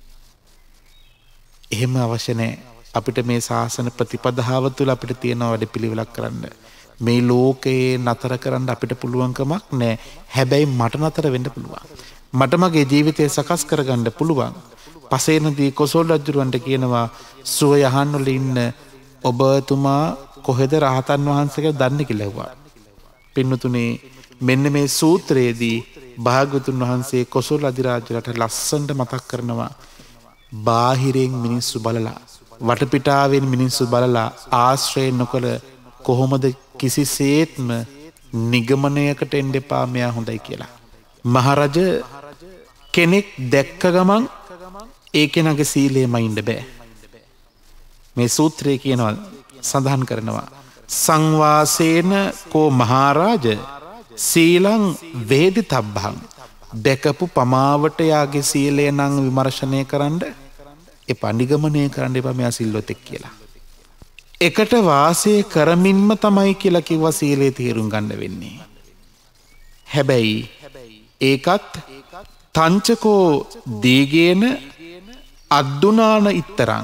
එහෙම අවශ්‍ය නැහැ. අපිට මේ ශාසන ප්‍රතිපදාව තුළ අපිට තියෙන වැඩපිළිවෙලක් කරන්න. මේ ලෝකේ නතර කරන්න අපිට පුළුවන්කමක් නැහැ. හැබැයි මට නතර වෙන්න පුළුවන්. මට මගේ ජීවිතය සකස් කරගන්න පුළුවන්. පසේනදී කොසල් රජුරවන්ට කියනවා සුව යහන් වල ඉන්න ඔබතුමා කොහෙද රහතන් වහන්සේගේ දන්නේ කියලා ඇහුවා. පින්නතුනේ මෙන්න මේ සූත්‍රයේදී භාග්‍යවතුන් වහන්සේ කොසල් අධිරාජයාට ලස්සනට මතක් කරනවා බාහිරෙන් මිනිස්සු බලලා වටපිටාවෙන් මිනිස්සු බලලා ආශ්‍රය නොකළ කොහොමද කිසිසේත්ම නිගමනයකට එන්න එපා මෙයා හොඳයි කියලා. මහරජ කෙනෙක් දැක්ක ගමන් ඒ කෙනාගේ සීලය මයින්ඩ බෑ. මේ සූත්‍රයේ කියනවා සඳහන් කරනවා සංවාසේන කෝ මහරජ සීලං වේදිතබ්බං දැකපු පමාවට යාගේ සීලය නම් විමර්ශනය කරන්න එපා, නිගමනය කරන්න එපා මෙයා සිල්වතෙක් කියලා. එකට වාසය කරමින්ම තමයි කියලා කිව්වා සීලේ තේරුම් ගන්න වෙන්නේ. හැබැයි ඒකත් තංචකෝ දීගේන අද්දුනාන ඉත්තරං.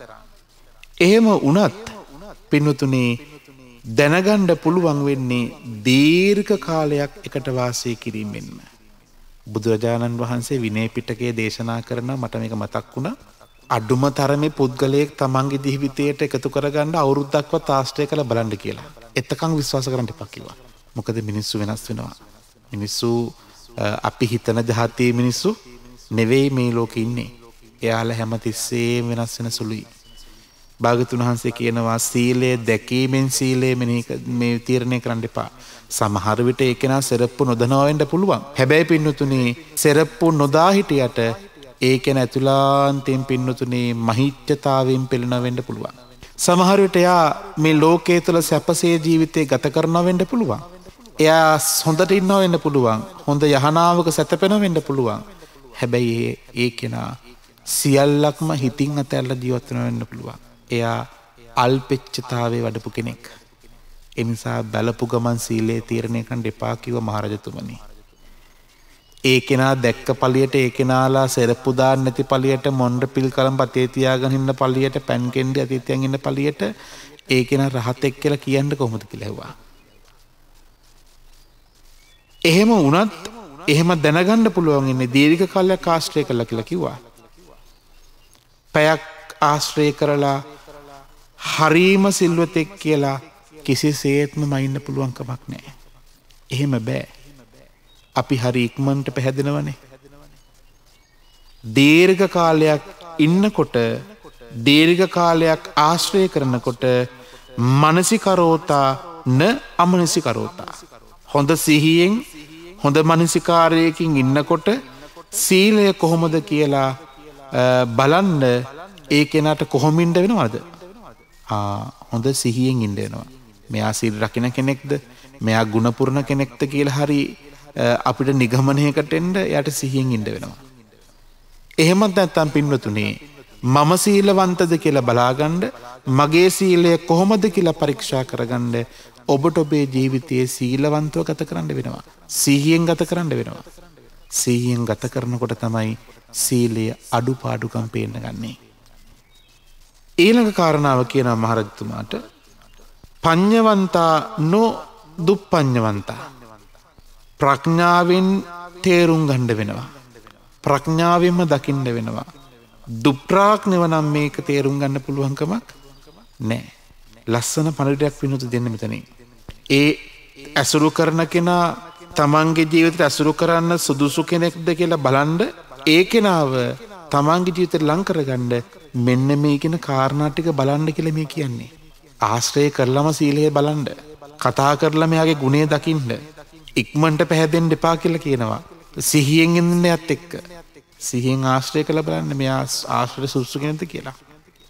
එහෙම වුණත් පින්වතුනි දැනගන්න පුළුවන් වෙන්නේ දීර්ඝ කාලයක් එකට වාසය කිරීමෙන්ම. බුදුරජාණන් වහන්සේ විනය පිටකයේ දේශනා කරන මට මේක මතක් වුණා. අඩුම තරමේ පුද්ගලයෙක් තමන්ගේ ජීවිතයට එකතු කරගන්න අවුරුද්දක්වත් ආශ්‍රය කරලා බලන්න කියලා. එතකන් විශ්වාස කරන්න එපා කිව්වා. මොකද මිනිස්සු වෙනස් වෙනවා. මිනිස්සු අපි හිතන ජාතියේ මිනිස්සු නෙවෙයි මේ ලෝකේ ඉන්නේ. එයාලා හැමතිස්සෙම වෙනස් වෙන සුළුයි. භාගතුන් වහන්සේ කියනවා සීලය දැකීමෙන් සීලය මේ තීරණය කරන්න එපා. සමහර විට ඒ කෙනා සෙරප්පු නොදනවා වෙන්න පුළුවන්. හැබැයි පින්නතුනි සෙරප්පු නොදා හිටියට ඒ කෙනා ඇතුළාන්තයෙන් පින්නතුනි මහිච්ඡතාවයෙන් පෙළෙන වෙන්න පුළුවන්. සමහර විට එයා මේ ලෝකයේ තුල සැපසේ ජීවිතේ ගත කරනවා වෙන්න පුළුවන්. එයා හොඳට ඉන්නවා වෙන්න පුළුවන්. හොඳ යහනාවක සැතපෙනවා වෙන්න පුළුවන්. හැබැයි ඒ කෙනා සියල්ලක්ම හිතින් අතහැරලා ජීවත් වෙනවා වෙන්න පුළුවන්. එයා අල්පෙච්ඡතාවයේ වඩපු කෙනෙක්. ඒ නිසා බලපු ගමන් සීලේ තීරණය කරන්න එපා කිව්ව මහරජතුමනි. ඒ කෙනා දැක්ක පළියට ඒ කෙනාලා සෙරප්පු දාන්න නැති පළියට මොණ්ඩ පිල් කලම් පතේ තියාගෙන ඉන්න පළියට පෑන් කෙන්ඩි අතීතයන් ඉන්න පළියට ඒ කෙනා රහතෙක් කියලා කියන්න කොහොමද කියලා ඇහුවා. එහෙම වුණත් එහෙම දැනගන්න පුළුවන් ඉන්නේ දීර්ඝ කාලයක් ආශ්‍රය කළා කියලා කිව්වා. පැයක් ආශ්‍රය කරලා හරීම සිල්වතෙක් කියලා කිසිසේත්ම මයින්න පුළුවන් කමක් නැහැ. එහෙම බෑ. අපි හරි ඉක්මනට පැහැදෙනවනේ. දීර්ඝ කාලයක් ඉන්නකොට දීර්ඝ කාලයක් ආශ්‍රය කරනකොට මනසිකරෝතා න අමනසිකරෝතා. හොඳ සිහියෙන් හොඳ මනසිකාරයකින් ඉන්නකොට සීලය කොහොමද කියලා බලන්න ඒ කෙනාට කොහොම ඉන්න වෙනවද? හොඳ සිහියෙන් ඉන්න වෙනවා. මෙයා සීල් රකින්න කෙනෙක්ද? මෙයා ගුණපූර්ණ කෙනෙක්ද කියලා හරි අපිට නිගමනයකට එන්න එයාට සිහියෙන් ඉන්න වෙනවා. එහෙමත් නැත්නම් පින්වතුනි මම සීලවන්තද කියලා බලාගන්න මගේ සීලය කොහොමද කියලා පරීක්ෂා කරගන්න ඔබට ඔබේ ජීවිතයේ සීලවන්තව ගත කරන්න වෙනවා. සිහියෙන් ගත කරන්න වෙනවා. සිහියෙන් ගත කරනකොට තමයි සීලයේ අඩුපාඩුකම් පේන්න ගන්නේ. ඊළඟ කාරණාව කියනවා මහරජතුමාට පඤ්ඤවන්තා නෝ දුප්පඤ්ඤවන්තා. ප්‍රඥාවෙන් තේරුම් ගන්න වෙනවා. ප්‍රඥාවෙන්ම දකින්න වෙනවා. දුප්‍රාඥව නම් මේක තේරුම් ගන්න පුළුවන් කමක් නැහැ. ලස්සන පණිවිඩයක් විනෝද දෙන්න මෙතනින්. ඒ ඇසුරු කරන කෙනා තමන්ගේ ජීවිතයට ඇසුරු කරන්න සුදුසු කෙනෙක්ද කියලා බලන්න ඒ කෙනාව තමන්ගේ ජීවිතයට ලං කරගන්න මෙන්න මේ කියන කාරණා ටික බලන්න කියලා මේ කියන්නේ. ආශ්‍රය කරලම සීලය බලන්න. කතා කරලා මෙයාගේ ගුණය දකින්න. ඉක්මනට පැහැදෙන්න එපා කියලා කියනවා. සිහියෙන් ඉන්න යත් එක්ක. සිහියෙන් ආශ්‍රය කළ බලන්න මෙයා ආශ්‍රය සුසු කෙනෙක්ද කියලා.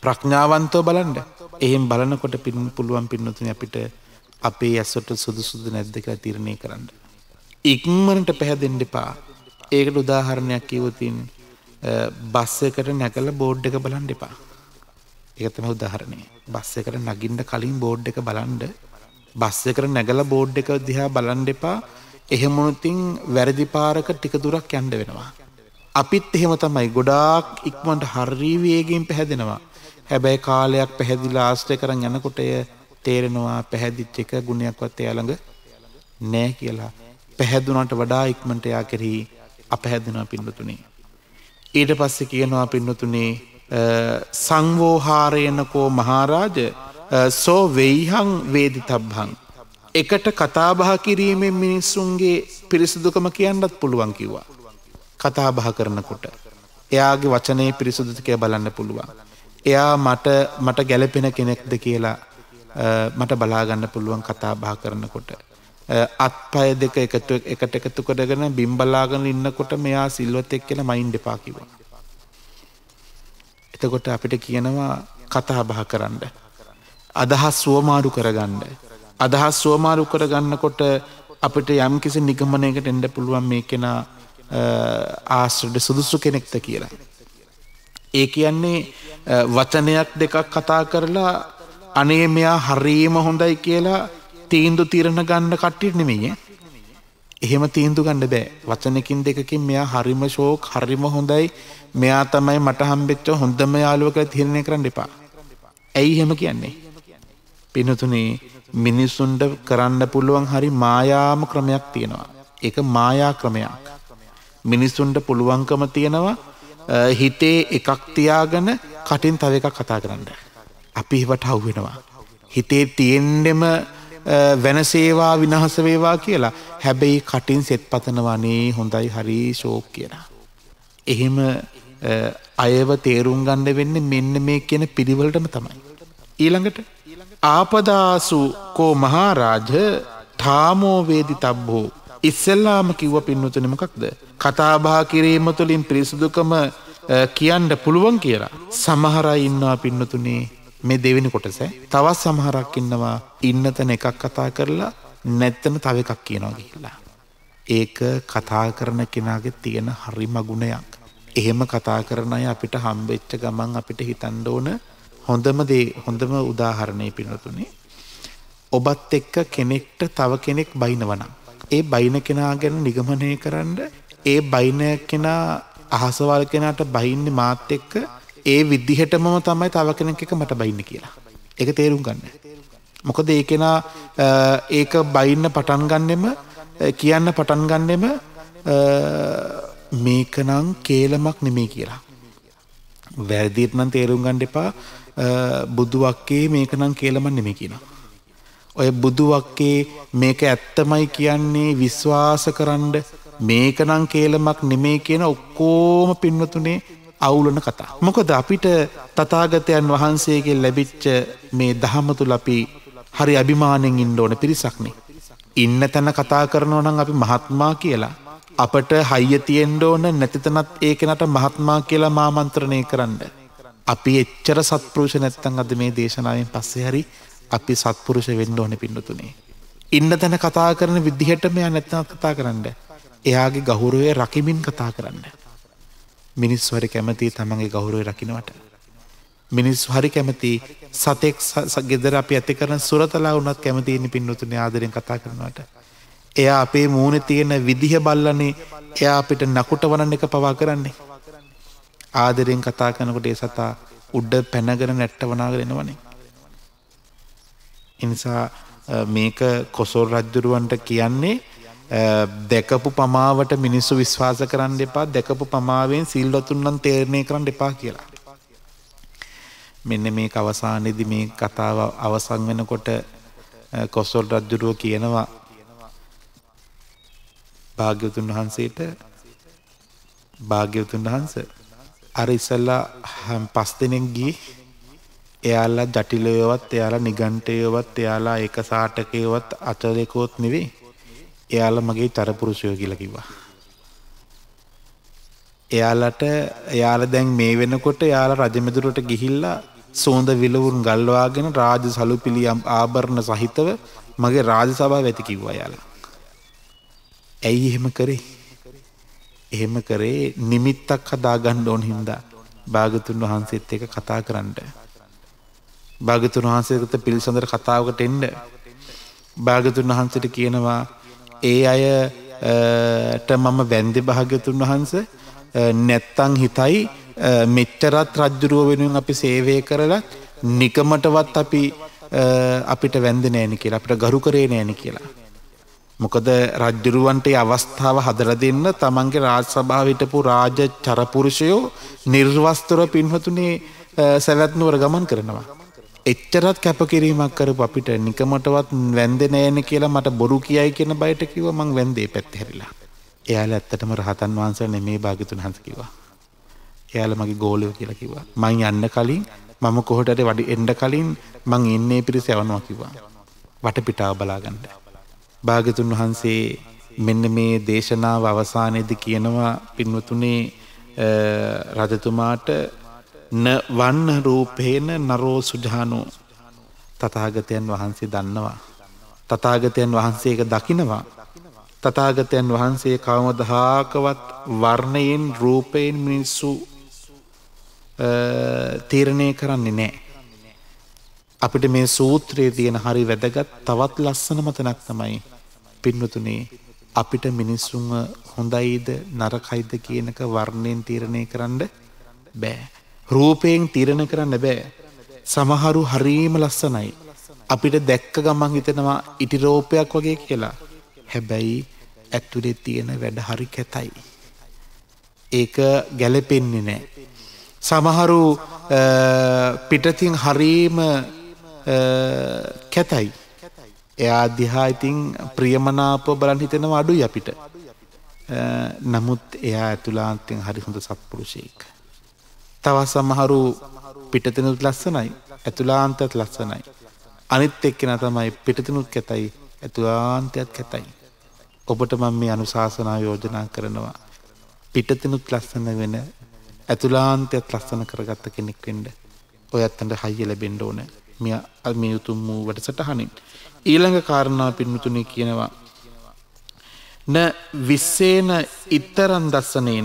ප්‍රඥාවන්තව බලන්න. එහෙම බලනකොට පුළුවන් පින්නතුනි අපිට අපේ ඇසට සුදුසුද නැද්ද කියලා තීරණය කරන්න. ඉක්මනට පැහැදෙන්න එපා. ඒකට උදාහරණයක් කිව්වොතින් බස් එකට නැගලා බෝඩ් එක බලන්න එපා. ඒක තමයි උදාහරණය. බස් එකට නගින්න කලින් බෝඩ් එක බලන්න. බස් එකට නැගලා බෝඩ් එක දිහා බලන්න එපා. එහෙම වුණොතින් වැරදි පාරක ටික දුරක් යන්න වෙනවා. අපිත් එහෙම තමයි ගොඩාක් ඉක්මනට හරි වේගයෙන් පැහැදෙනවා. හැබැයි කාලයක් පැහැදිලා ආශ්‍රය කරන් යනකොට තේරෙනවා පැහැදිච්ච එක ගුණයක්වත් එයා ළඟ නැහැ කියලා. පැහැදුනට වඩා ඉක්මනට යා කෙරෙහි අපැහැදෙනවා පින්නතුනේ. ඊට පස්සේ කියනවා පින්නතුනේ සංවෝහාරයනකෝ මහරජ සෝ වෙයිහං වේදිතබ්බං. එකට කතා බහ කිරීමෙන් මිනිස්සුන්ගේ පිරිසුදුකම කියන්නත් පුළුවන් කිව්වා. කතා බහ කරනකොට එයාගේ වචනේ පිරිසුදුද කියලා බලන්න පුළුවන්. එයා මට ගැළපෙන කෙනෙක්ද කියලා මට බලා ගන්න පුළුවන් කතා බහ කරනකොට. අත්පය දෙක එකට එකතු කරගෙන බිම් බලාගෙන ඉන්නකොට මෙයා සිල්වතෙක් කියලා මයින්ඩ් එපා කිව්වා. එතකොට අපිට කියනවා කතා බහ කරන්න. අදහස් සුවමාරු කරගන්න. අදහස් සුවමාරු කරගන්නකොට අපිට යම්කිසි නිගමනයකට එන්න පුළුවන් මේ කෙනා ආශ්‍රද සුදුසු කෙනෙක්ද කියලා. ඒ කියන්නේ වචනයක් දෙකක් කතා කරලා අනේ මෙයා හරීම හොඳයි කියලා තීන්දුව తీරන ගන්න කට්ටිය නෙමෙයි. එහෙම තීන්දුව ගන්න බෑ. වචනකින් දෙකකින් මෙයා හරිම ෂෝක් හරිම හොඳයි මෙයා තමයි මට හම්බෙච්ච හොඳම යාළුවා කියලා තීරණය කරන්න එපා. ඇයි එහෙම කියන්නේ? පින්තුනේ මිනිසුන්ට කරන්න පුළුවන් හරි මායාම ක්‍රමයක් තියෙනවා. ඒක මායා ක්‍රමයක්. මිනිසුන්ට පුළුවන්කම තියෙනවා හිතේ එකක් තියාගෙන කටින් තව එකක් කතා කරන්න. අපි ඒවට හවු වෙනවා. හිතේ තියෙන්නෙම වෙනසේවා විනාශ වේවා කියලා. හැබැයි කටින් සෙත් පතනවා නේ හොඳයි හරි ෂෝක් කියලා. එහෙම අයව තේරුම් ගන්න වෙන්නේ මෙන්න මේ කියන පිළිවෙලටම තමයි. ඊළඟට ආපදාසු කෝ මහරජ ඨාමෝ වේදිතබ්බෝ. ඉස්සෙල්ලාම කිව්ව පින්නතුනේ මොකක්ද? කතා බහ කිරීම තුළින් පිරිසුදුකම කියන්න පුළුවන් කියලා. සමහර අය ඉන්නවා පින්නතුනේ මේ දෙවෙනි කොටස. තවත් සමහරක් ඉන්නවා ඉන්න තැන එකක් කතා කරලා නැත්තන තව එකක් කියනවා කියලා. ඒක කතා කරන කෙනාගේ තියෙන හරිම ගුණයක්. එහෙම කතා කරන අය අපිට හම්බෙච්ච ගමන් අපිට හිතන්න ඕන හොඳම උදාහරණය පින්නතුනේ. ඔබත් එක්ක කෙනෙක්ට තව කෙනෙක් බයිනවනම් ඒ බයින කෙනා ගැන නිගමනය කරන්න ඒ බයින කෙනා අහසවල් කෙනාට බයින්නේ මාත් එක්ක ඒ විදිහටම තමයි තව කෙනෙක් එක මට බයින්නේ කියලා. ඒක තේරුම් ගන්න. මොකද ඒ කෙනා ඒක බයින්න පටන් ගන්නෙම කියන්න පටන් ගන්නෙම මේකනම් කේලමක් නෙමෙයි කියලා. වැරදිට නම් තේරුම් ගන්න එපා. බුදුවක්කේ මේකනම් කේලමක් නෙමෙයි කියනවා. ඔය බුදුවක්කේ මේක ඇත්තමයි කියන්නේ විශ්වාස කරන්න මේකනම් කේලමක් නෙමෙයි කියන ඔක්කොම පින්වතුනේ අවුලන කතා. මොකද අපිට තථාගතයන් වහන්සේගේ ලැබිච්ච මේ දහම තුල අපි හරි අභිමාණයෙන් ඉන්න ඕන පිරිසක්නේ. ඉන්න තැන කතා කරනවා නම් අපි මහත්මා කියලා අපට හයිය තියෙන්න ඕන නැති තැනත් ඒ කෙනාට මහත්මා කියලා මාමන්ත්‍රණය කරන්න. අපි එච්චර සත්පුරුෂ නැත්තම් අද මේ දේශනාවෙන් පස්සේ හරි අපි සත්පුරුෂ වෙන්න ඕනේ පින්නතුනේ. ඉන්න තැන කතා කරන විදිහට මෙයා නැත්තම් කතා කරන්න. එයාගේ ගෞරවය රකිමින් කතා කරන්න. මිනිස්සු හරි කැමති තමන්ගේ ගෞරවය රකින්නට. මිනිස්සු හරි කැමති සතෙක් ගෙදර අපි ඇති කරන සුරතලා වුණත් කැමති ඉන්නේ පින්නතුනේ ආදරෙන් කතා කරනවට. එයා අපේ මූණේ තියෙන විදිහ බල්ලනේ එයා අපිට නකුට වනන්න එක පවා කරන්නේ. ආදරෙන් කතා කරනකොට ඒ සතා උඩ පැනගෙන නැට්ට වනාගෙන එනවනේ. එනිසා මේක කොසල් රජුරවන්ට කියන්නේ දැකපු පමාවට මිනිස්සු විශ්වාස කරන්න එපා. දැකපු පමාවෙන් සිල්වතුන් නම් තීරණය කරන්න එපා කියලා. මෙන්න මේක අවසානයේදී මේ කතාව අවසන් වෙනකොට කොසල් රජුරෝ කියනවා භාග්‍යවතුන් වහන්සේට භාග්‍යවතුන් වහන්සේ අර ඉස්සලා 5 දෙනෙක් ගියේ එයාලා ජටිලයවත් එයාලා නිගණ්ඨයවත් එයාලා ඒක සාටකයවත් අචලයකවත් නෙවෙයි. එයාලා මගේ තරපුරුෂයෝ කියලා කිව්වා. එයාලා දැන් මේ වෙනකොට එයාලා රජමෙදුරට ගිහිල්ලා සෝඳ විලවුන් ගල්වාගෙන රාජ සලුපිලි ආභරණ සහිතව මගේ රාජ සභාව ඇති කිව්වා යාලා. ඇයි එහෙම කරේ? එහෙම කරේ නිමිත්තක් හදාගන්න ඕන හින්දා භාගතුන් වහන්සේත් එක්ක කතා කරන්න. භාගතුන් වහන්සේට පිළිසඳර කතාවකට එන්න. භාගතුන් වහන්සේට කියනවා ඒ අයට මම වැන්දේ භාගතුන් වහන්සේ නැත්තම් හිතයි මෙච්චරත් රජ්ජුරුව වෙනුවෙන් අපි සේවය කරලා නිකමටවත් අපිට වැන්දේ නෑනේ කියලා අපිට ගරු කරේ නෑනේ කියලා. මොකද රජ්ජුරුවන්ට ඒ අවස්ථාව හදලා දෙන්න තමන්ගේ රාජ සභාව හිටපු රාජ චරපුරුෂයෝ නිර්වස්ත්‍රව පින්වතුනේ සවැත් නුවර ගමන් කරනවා. එච්චරත් කැපකිරීමක් කරපු අපිට නිකමටවත් වැන්දේ නෑනේ කියලා මට බොරු කියයි කියන බයට කිව්වා මං වැන්දේ පැත්තේ හැරිලා. එයාලා ඇත්තටම රහතන් වහන්සේලා නෙමේ භාග්‍යතුන් වහන්සේ කිව්වා. එයාලා මගේ ගෝලයෝ කියලා කිව්වා. මං යන්න කලින් මම කොහොට හරි වඩි එන්න කලින් මං ඉන්නේ පිරිස යවනවා කිව්වා. වටපිටාව බලාගන්න. භාග්‍යතුන් වහන්සේ මෙන්න මේ දේශනාව අවසානයේදී කියනවා පින්වතුනේ රජතුමාට න වන්න රූපේන නරෝ සුජානෝ තථාගතයන් වහන්සේ දන්නවා. තථාගතයන් වහන්සේ ඒක දකිනවා. තථාගතයන් වහන්සේ කවමදහාකවත් වර්ණයෙන් රූපයෙන් මිනිස්සු තීරණය කරන්නේ නැහැ. අපිට මේ සූත්‍රයේ තියෙන හරි වැදගත් තවත් ලස්සන මතනක් තමයි පින්වතුනි අපිට මිනිස්සුන්ව හොඳයිද නරකයිද කියනක වර්ණයෙන් තීරණය කරන්න බෑ. රූපයෙන් තීරණය කරන්න බෑ. සමහරු හරීම ලස්සනයි. අපිට දැක්ක ගමන් හිතෙනවා ඉටි රූපයක් වගේ කියලා. හැබැයි ඇතුලේ තියෙන වැඩ හරි කැතයි. ඒක ගැලපෙන්නේ නැහැ. සමහරු පිටතින් හරීම කැතයි. එයා දිහා ඉතින් ප්‍රියමනාපව බලන් හිතෙනවා අඩුයි අපිට. නමුත් එයා ඇතුළාන්තයෙන් හරි හොඳ සත්පුරුෂයෙක්. තව සමහරු පිටතිනුත් ලස්සනයි, ඇතුළාන්තයත් ලස්සනයි. අනිත් එක්කෙනා තමයි පිටතිනුත් කැතයි, ඇතුළාන්තයත් කැතයි. ඔබට මම මේ අනුශාසනා යෝජනා කරනවා. පිටතිනුත් ලස්සන වෙන, ඇතුළාන්තයත් ලස්සන කරගත්ත කෙනෙක් වෙන්න. ඔයත් අnder හයිය ලැබෙන්න ඕන. මේ උතුම් වූ වැඩසටහනින් ඊළඟ කාරණා පින්තුනේ කියනවා න විස්සේන ඉතරන් දස්සනේන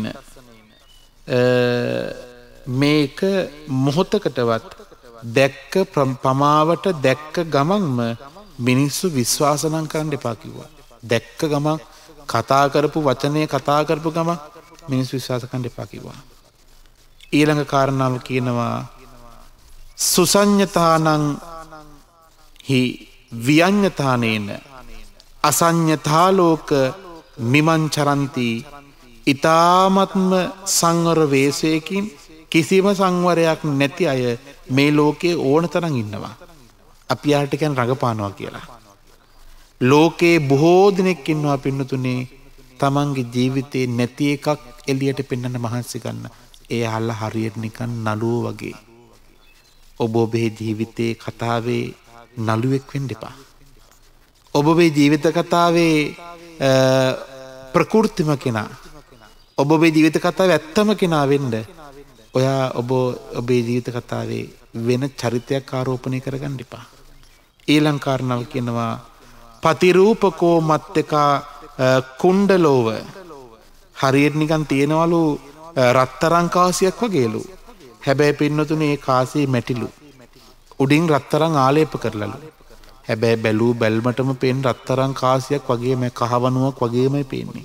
මේක මොහොතකටවත් දැක්ක පමාවට දැක්ක ගමන්ම මිනිස්සු විශ්වාස නම් කරන්න එපා කිව්වා. දැක්ක ගමන් කතා කරපු වචනේ කතා කරපු ගමන් මිනිස්සු විශ්වාස කරන්න එපා කිව්වා. ඊළඟ කාරණාව කියනවා සුසඤ්ඤතානං හි විඤ්ඤතානේන අසඤ්ඤතාලෝක මිමංචරಂತಿ ඊ타මත්ම සංවර වේශයකින් කිසිම සංවරයක් නැති අය මේ ලෝකේ ඕන තරම් ඉන්නවා. අපි යාට කියන රඟපානවා කියලා. ලෝකේ බොහෝ දිනෙක ඉන්නවා පින්නතුනේ තමන්ගේ ජීවිතේ නැති එකක් එළියට පෙන්වන්න මහන්සි ගන්න. ඒ අහලා හරියට නිකන් නළුව වගේ. ඔබ ඔබේ ජීවිතේ කතාවේ නළුවෙක් වෙන්න එපා. ඔබ ඔබේ ජීවිත කතාවේ ප්‍රකෘතිම කෙනා. ඔබ ඔබේ ජීවිත කතාවේ ඇත්තම කෙනා වෙන්න. ඔයා ඔබ ඔබේ ජීවිත කතාවේ වෙන චරිතයක් ආරෝපණය කරගන්න එපා. ඊළඟ කාරණාව කියනවා පතිරූපකෝ මත්තකා කුණ්ඩලෝව. හරියට නිකන් තියෙනවලු රත්තරන් කාසියක් වගේලු. හැබැයි පින්නතුනේ ඒ කාසිය මැටිලු. උඩින් රත්තරන් ආලේප කරලලු. හැබැයි බැලූ බැල්මටම පේන රත්තරන් කාසියක් වගේම කහවණුවක් වගේමයි පේන්නේ.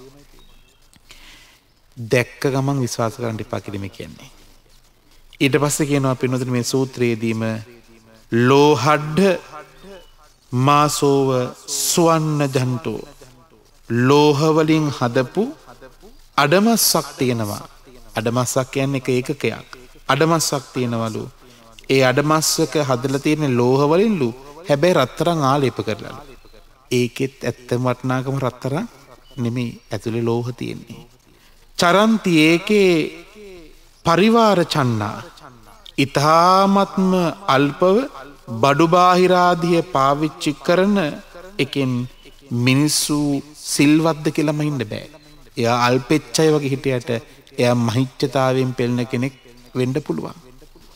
දැක්ක ගමන් විශ්වාස කරන්න එපා කියලා මේ කියන්නේ. ඊට පස්සේ කියනවා පින්නතුනේ මේ සූත්‍රයේදීම ලෝහඩ්ඩ මාසෝව සුවන්න ජන්තෝ ලෝහ වලින් හදපු අඩමස්සක් තියෙනවා. අඩමස්සක් කියන්නේ එක ඒකකයක්. අඩමස්සක් තියෙනවලු. ඒ අඩමස්සක හදලා තියෙන ලෝහ වලින්ලු. හැබැයි රත්තරන් ආලේප කරලාලු. ඒකෙත් ඇත්තම වටිනාකම රත්තරන් නෙමෙයි, ඇතුලේ ලෝහ තියෙන්නේ. චරන්ති ඒකේ පරිවාර චන්නා. ඊ타ත්ම අල්පව බඩු බාහිරාදිය පාවිච්චි කරන එකෙන් මිනිස්සු සිල්වත්ද කියලාම හින්න බෑ. එයා අල්පෙච්චය වගේ හිටියට එයා මහිච්ඡතාවයෙන් පෙළෙන කෙනෙක් වෙන්න පුළුවන්.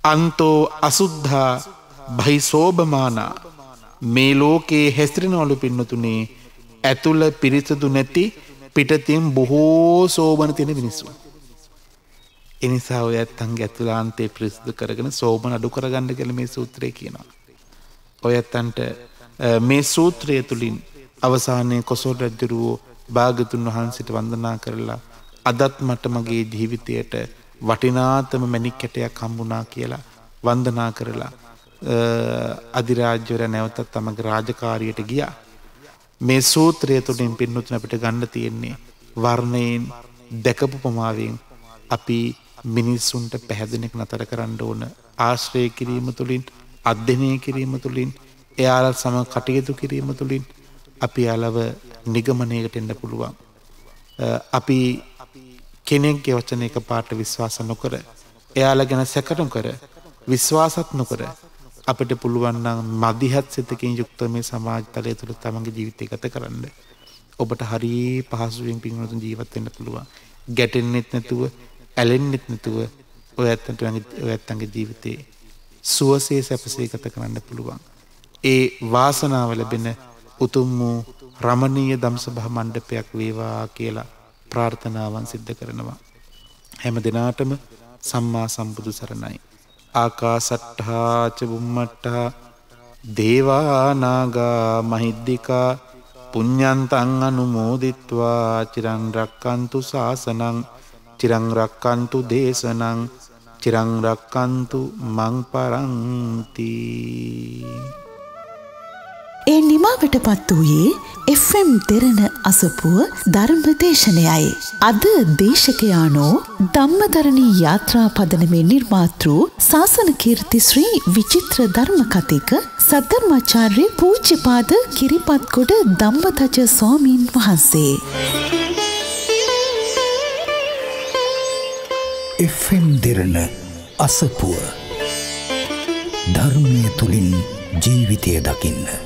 අන්තෝ අසුද්ධා භයිසෝභමානා මේ ලෝකයේ හැසිරෙනවලු පින්නතුනේ ඇතුළ පිරිසුදු නැති පිටතින් බොහෝ සෝබන තියෙන මිනිස්සු. එනිසා ඔය ඇත්තන්ගේ ඇතුළාන්තේ පිරිසුදු කරගෙන සෝබන අඩු කරගන්න කියලා මේ සූත්‍රය කියනවා. ඔය ඇත්තන්ට මේ සූත්‍රය තුලින් අවසානයේ කොසල් රජුරෝ භාගතුන් වහන්සේට වන්දනා කරලා අදත් මට මගේ ජීවිතයට වටිනාතම මණික් කැටයක් හම්බුණා කියලා වන්දනා කරලා අධිරාජ්‍යවරයා නැවතත් තමගේ රාජකාරියට ගියා. මේ සූත්‍රය තුළින් පින්නතුන් අපිට ගන්න තියෙන්නේ වර්ණයෙන් දැකපු ප්‍රමාණයෙන් අපි මිනිස්සුන්ට පැහැදිලික නතර කරන්න ඕන ආශ්‍රය කිරීම තුළින් අධ්‍යයනය කිරීම තුළින් එයාලා සමග කටයුතු කිරීම තුළින් අපි යාලව නිගමනයකට එන්න පුළුවන්. අපි කෙනෙක්ගේ වචන එකපාරට විශ්වාස නොකර එයාලා ගැන සැක නොකර විශ්වාසත් නොකර අපිට පුළුවන් නම් මදිහත් සිතකින් යුක්ත මේ සමාජ තලය තුළ තමන්ගේ ජීවිතය ගත කරන්න. ඔබට හරිය පහසුවෙන් පින්වතුන් ජීවත් වෙන්න පුළුවන්. ගැටෙන්නෙත් නැතුව, ඇලෙන්නෙත් නැතුව ඔය ඇත්තන්ගේ ජීවිතේ සුවසේ සැපසේ ගත කරන්න පුළුවන්. ඒ වාසනාව ලැබෙන උතුම් වූ රමණීය ධම්සභා මණ්ඩපයක් වේවා කියලා ප්‍රාර්ථනාවන් සිද්ධ කරනවා. හැම දිනාටම සම්මා සම්බුදු සරණයි. ආකාසට්ඨා ච බුම්මට්ඨා දේවා නාග මහිද්దికා පුඤ්ඤන්තං අනුමෝදිත්වා චිරං රක්칸තු ශාසනං චිරං රක්칸තු දේශනං චිරං රක්칸තු මං පරන්ති. ඒ නිමාවට පත් වූයේ FM දෙරණ අසපුව ධර්ම දේශනයයි. අද දේශකයානෝ ධම්මදරණී යාත්‍රා පදනමේ නිර්මාතෘ ශාසන කීර්ති ශ්‍රී විචිත්‍ර ධර්ම කතික සද්ධර්මාචාර්ය පූජ්‍යපාද කිරිපත්ගොඩ ධම්මතජ ස්වාමීන් වහන්සේ. FM දෙරණ අසපුව ධර්මය තුලින් ජීවිතය දකින්න.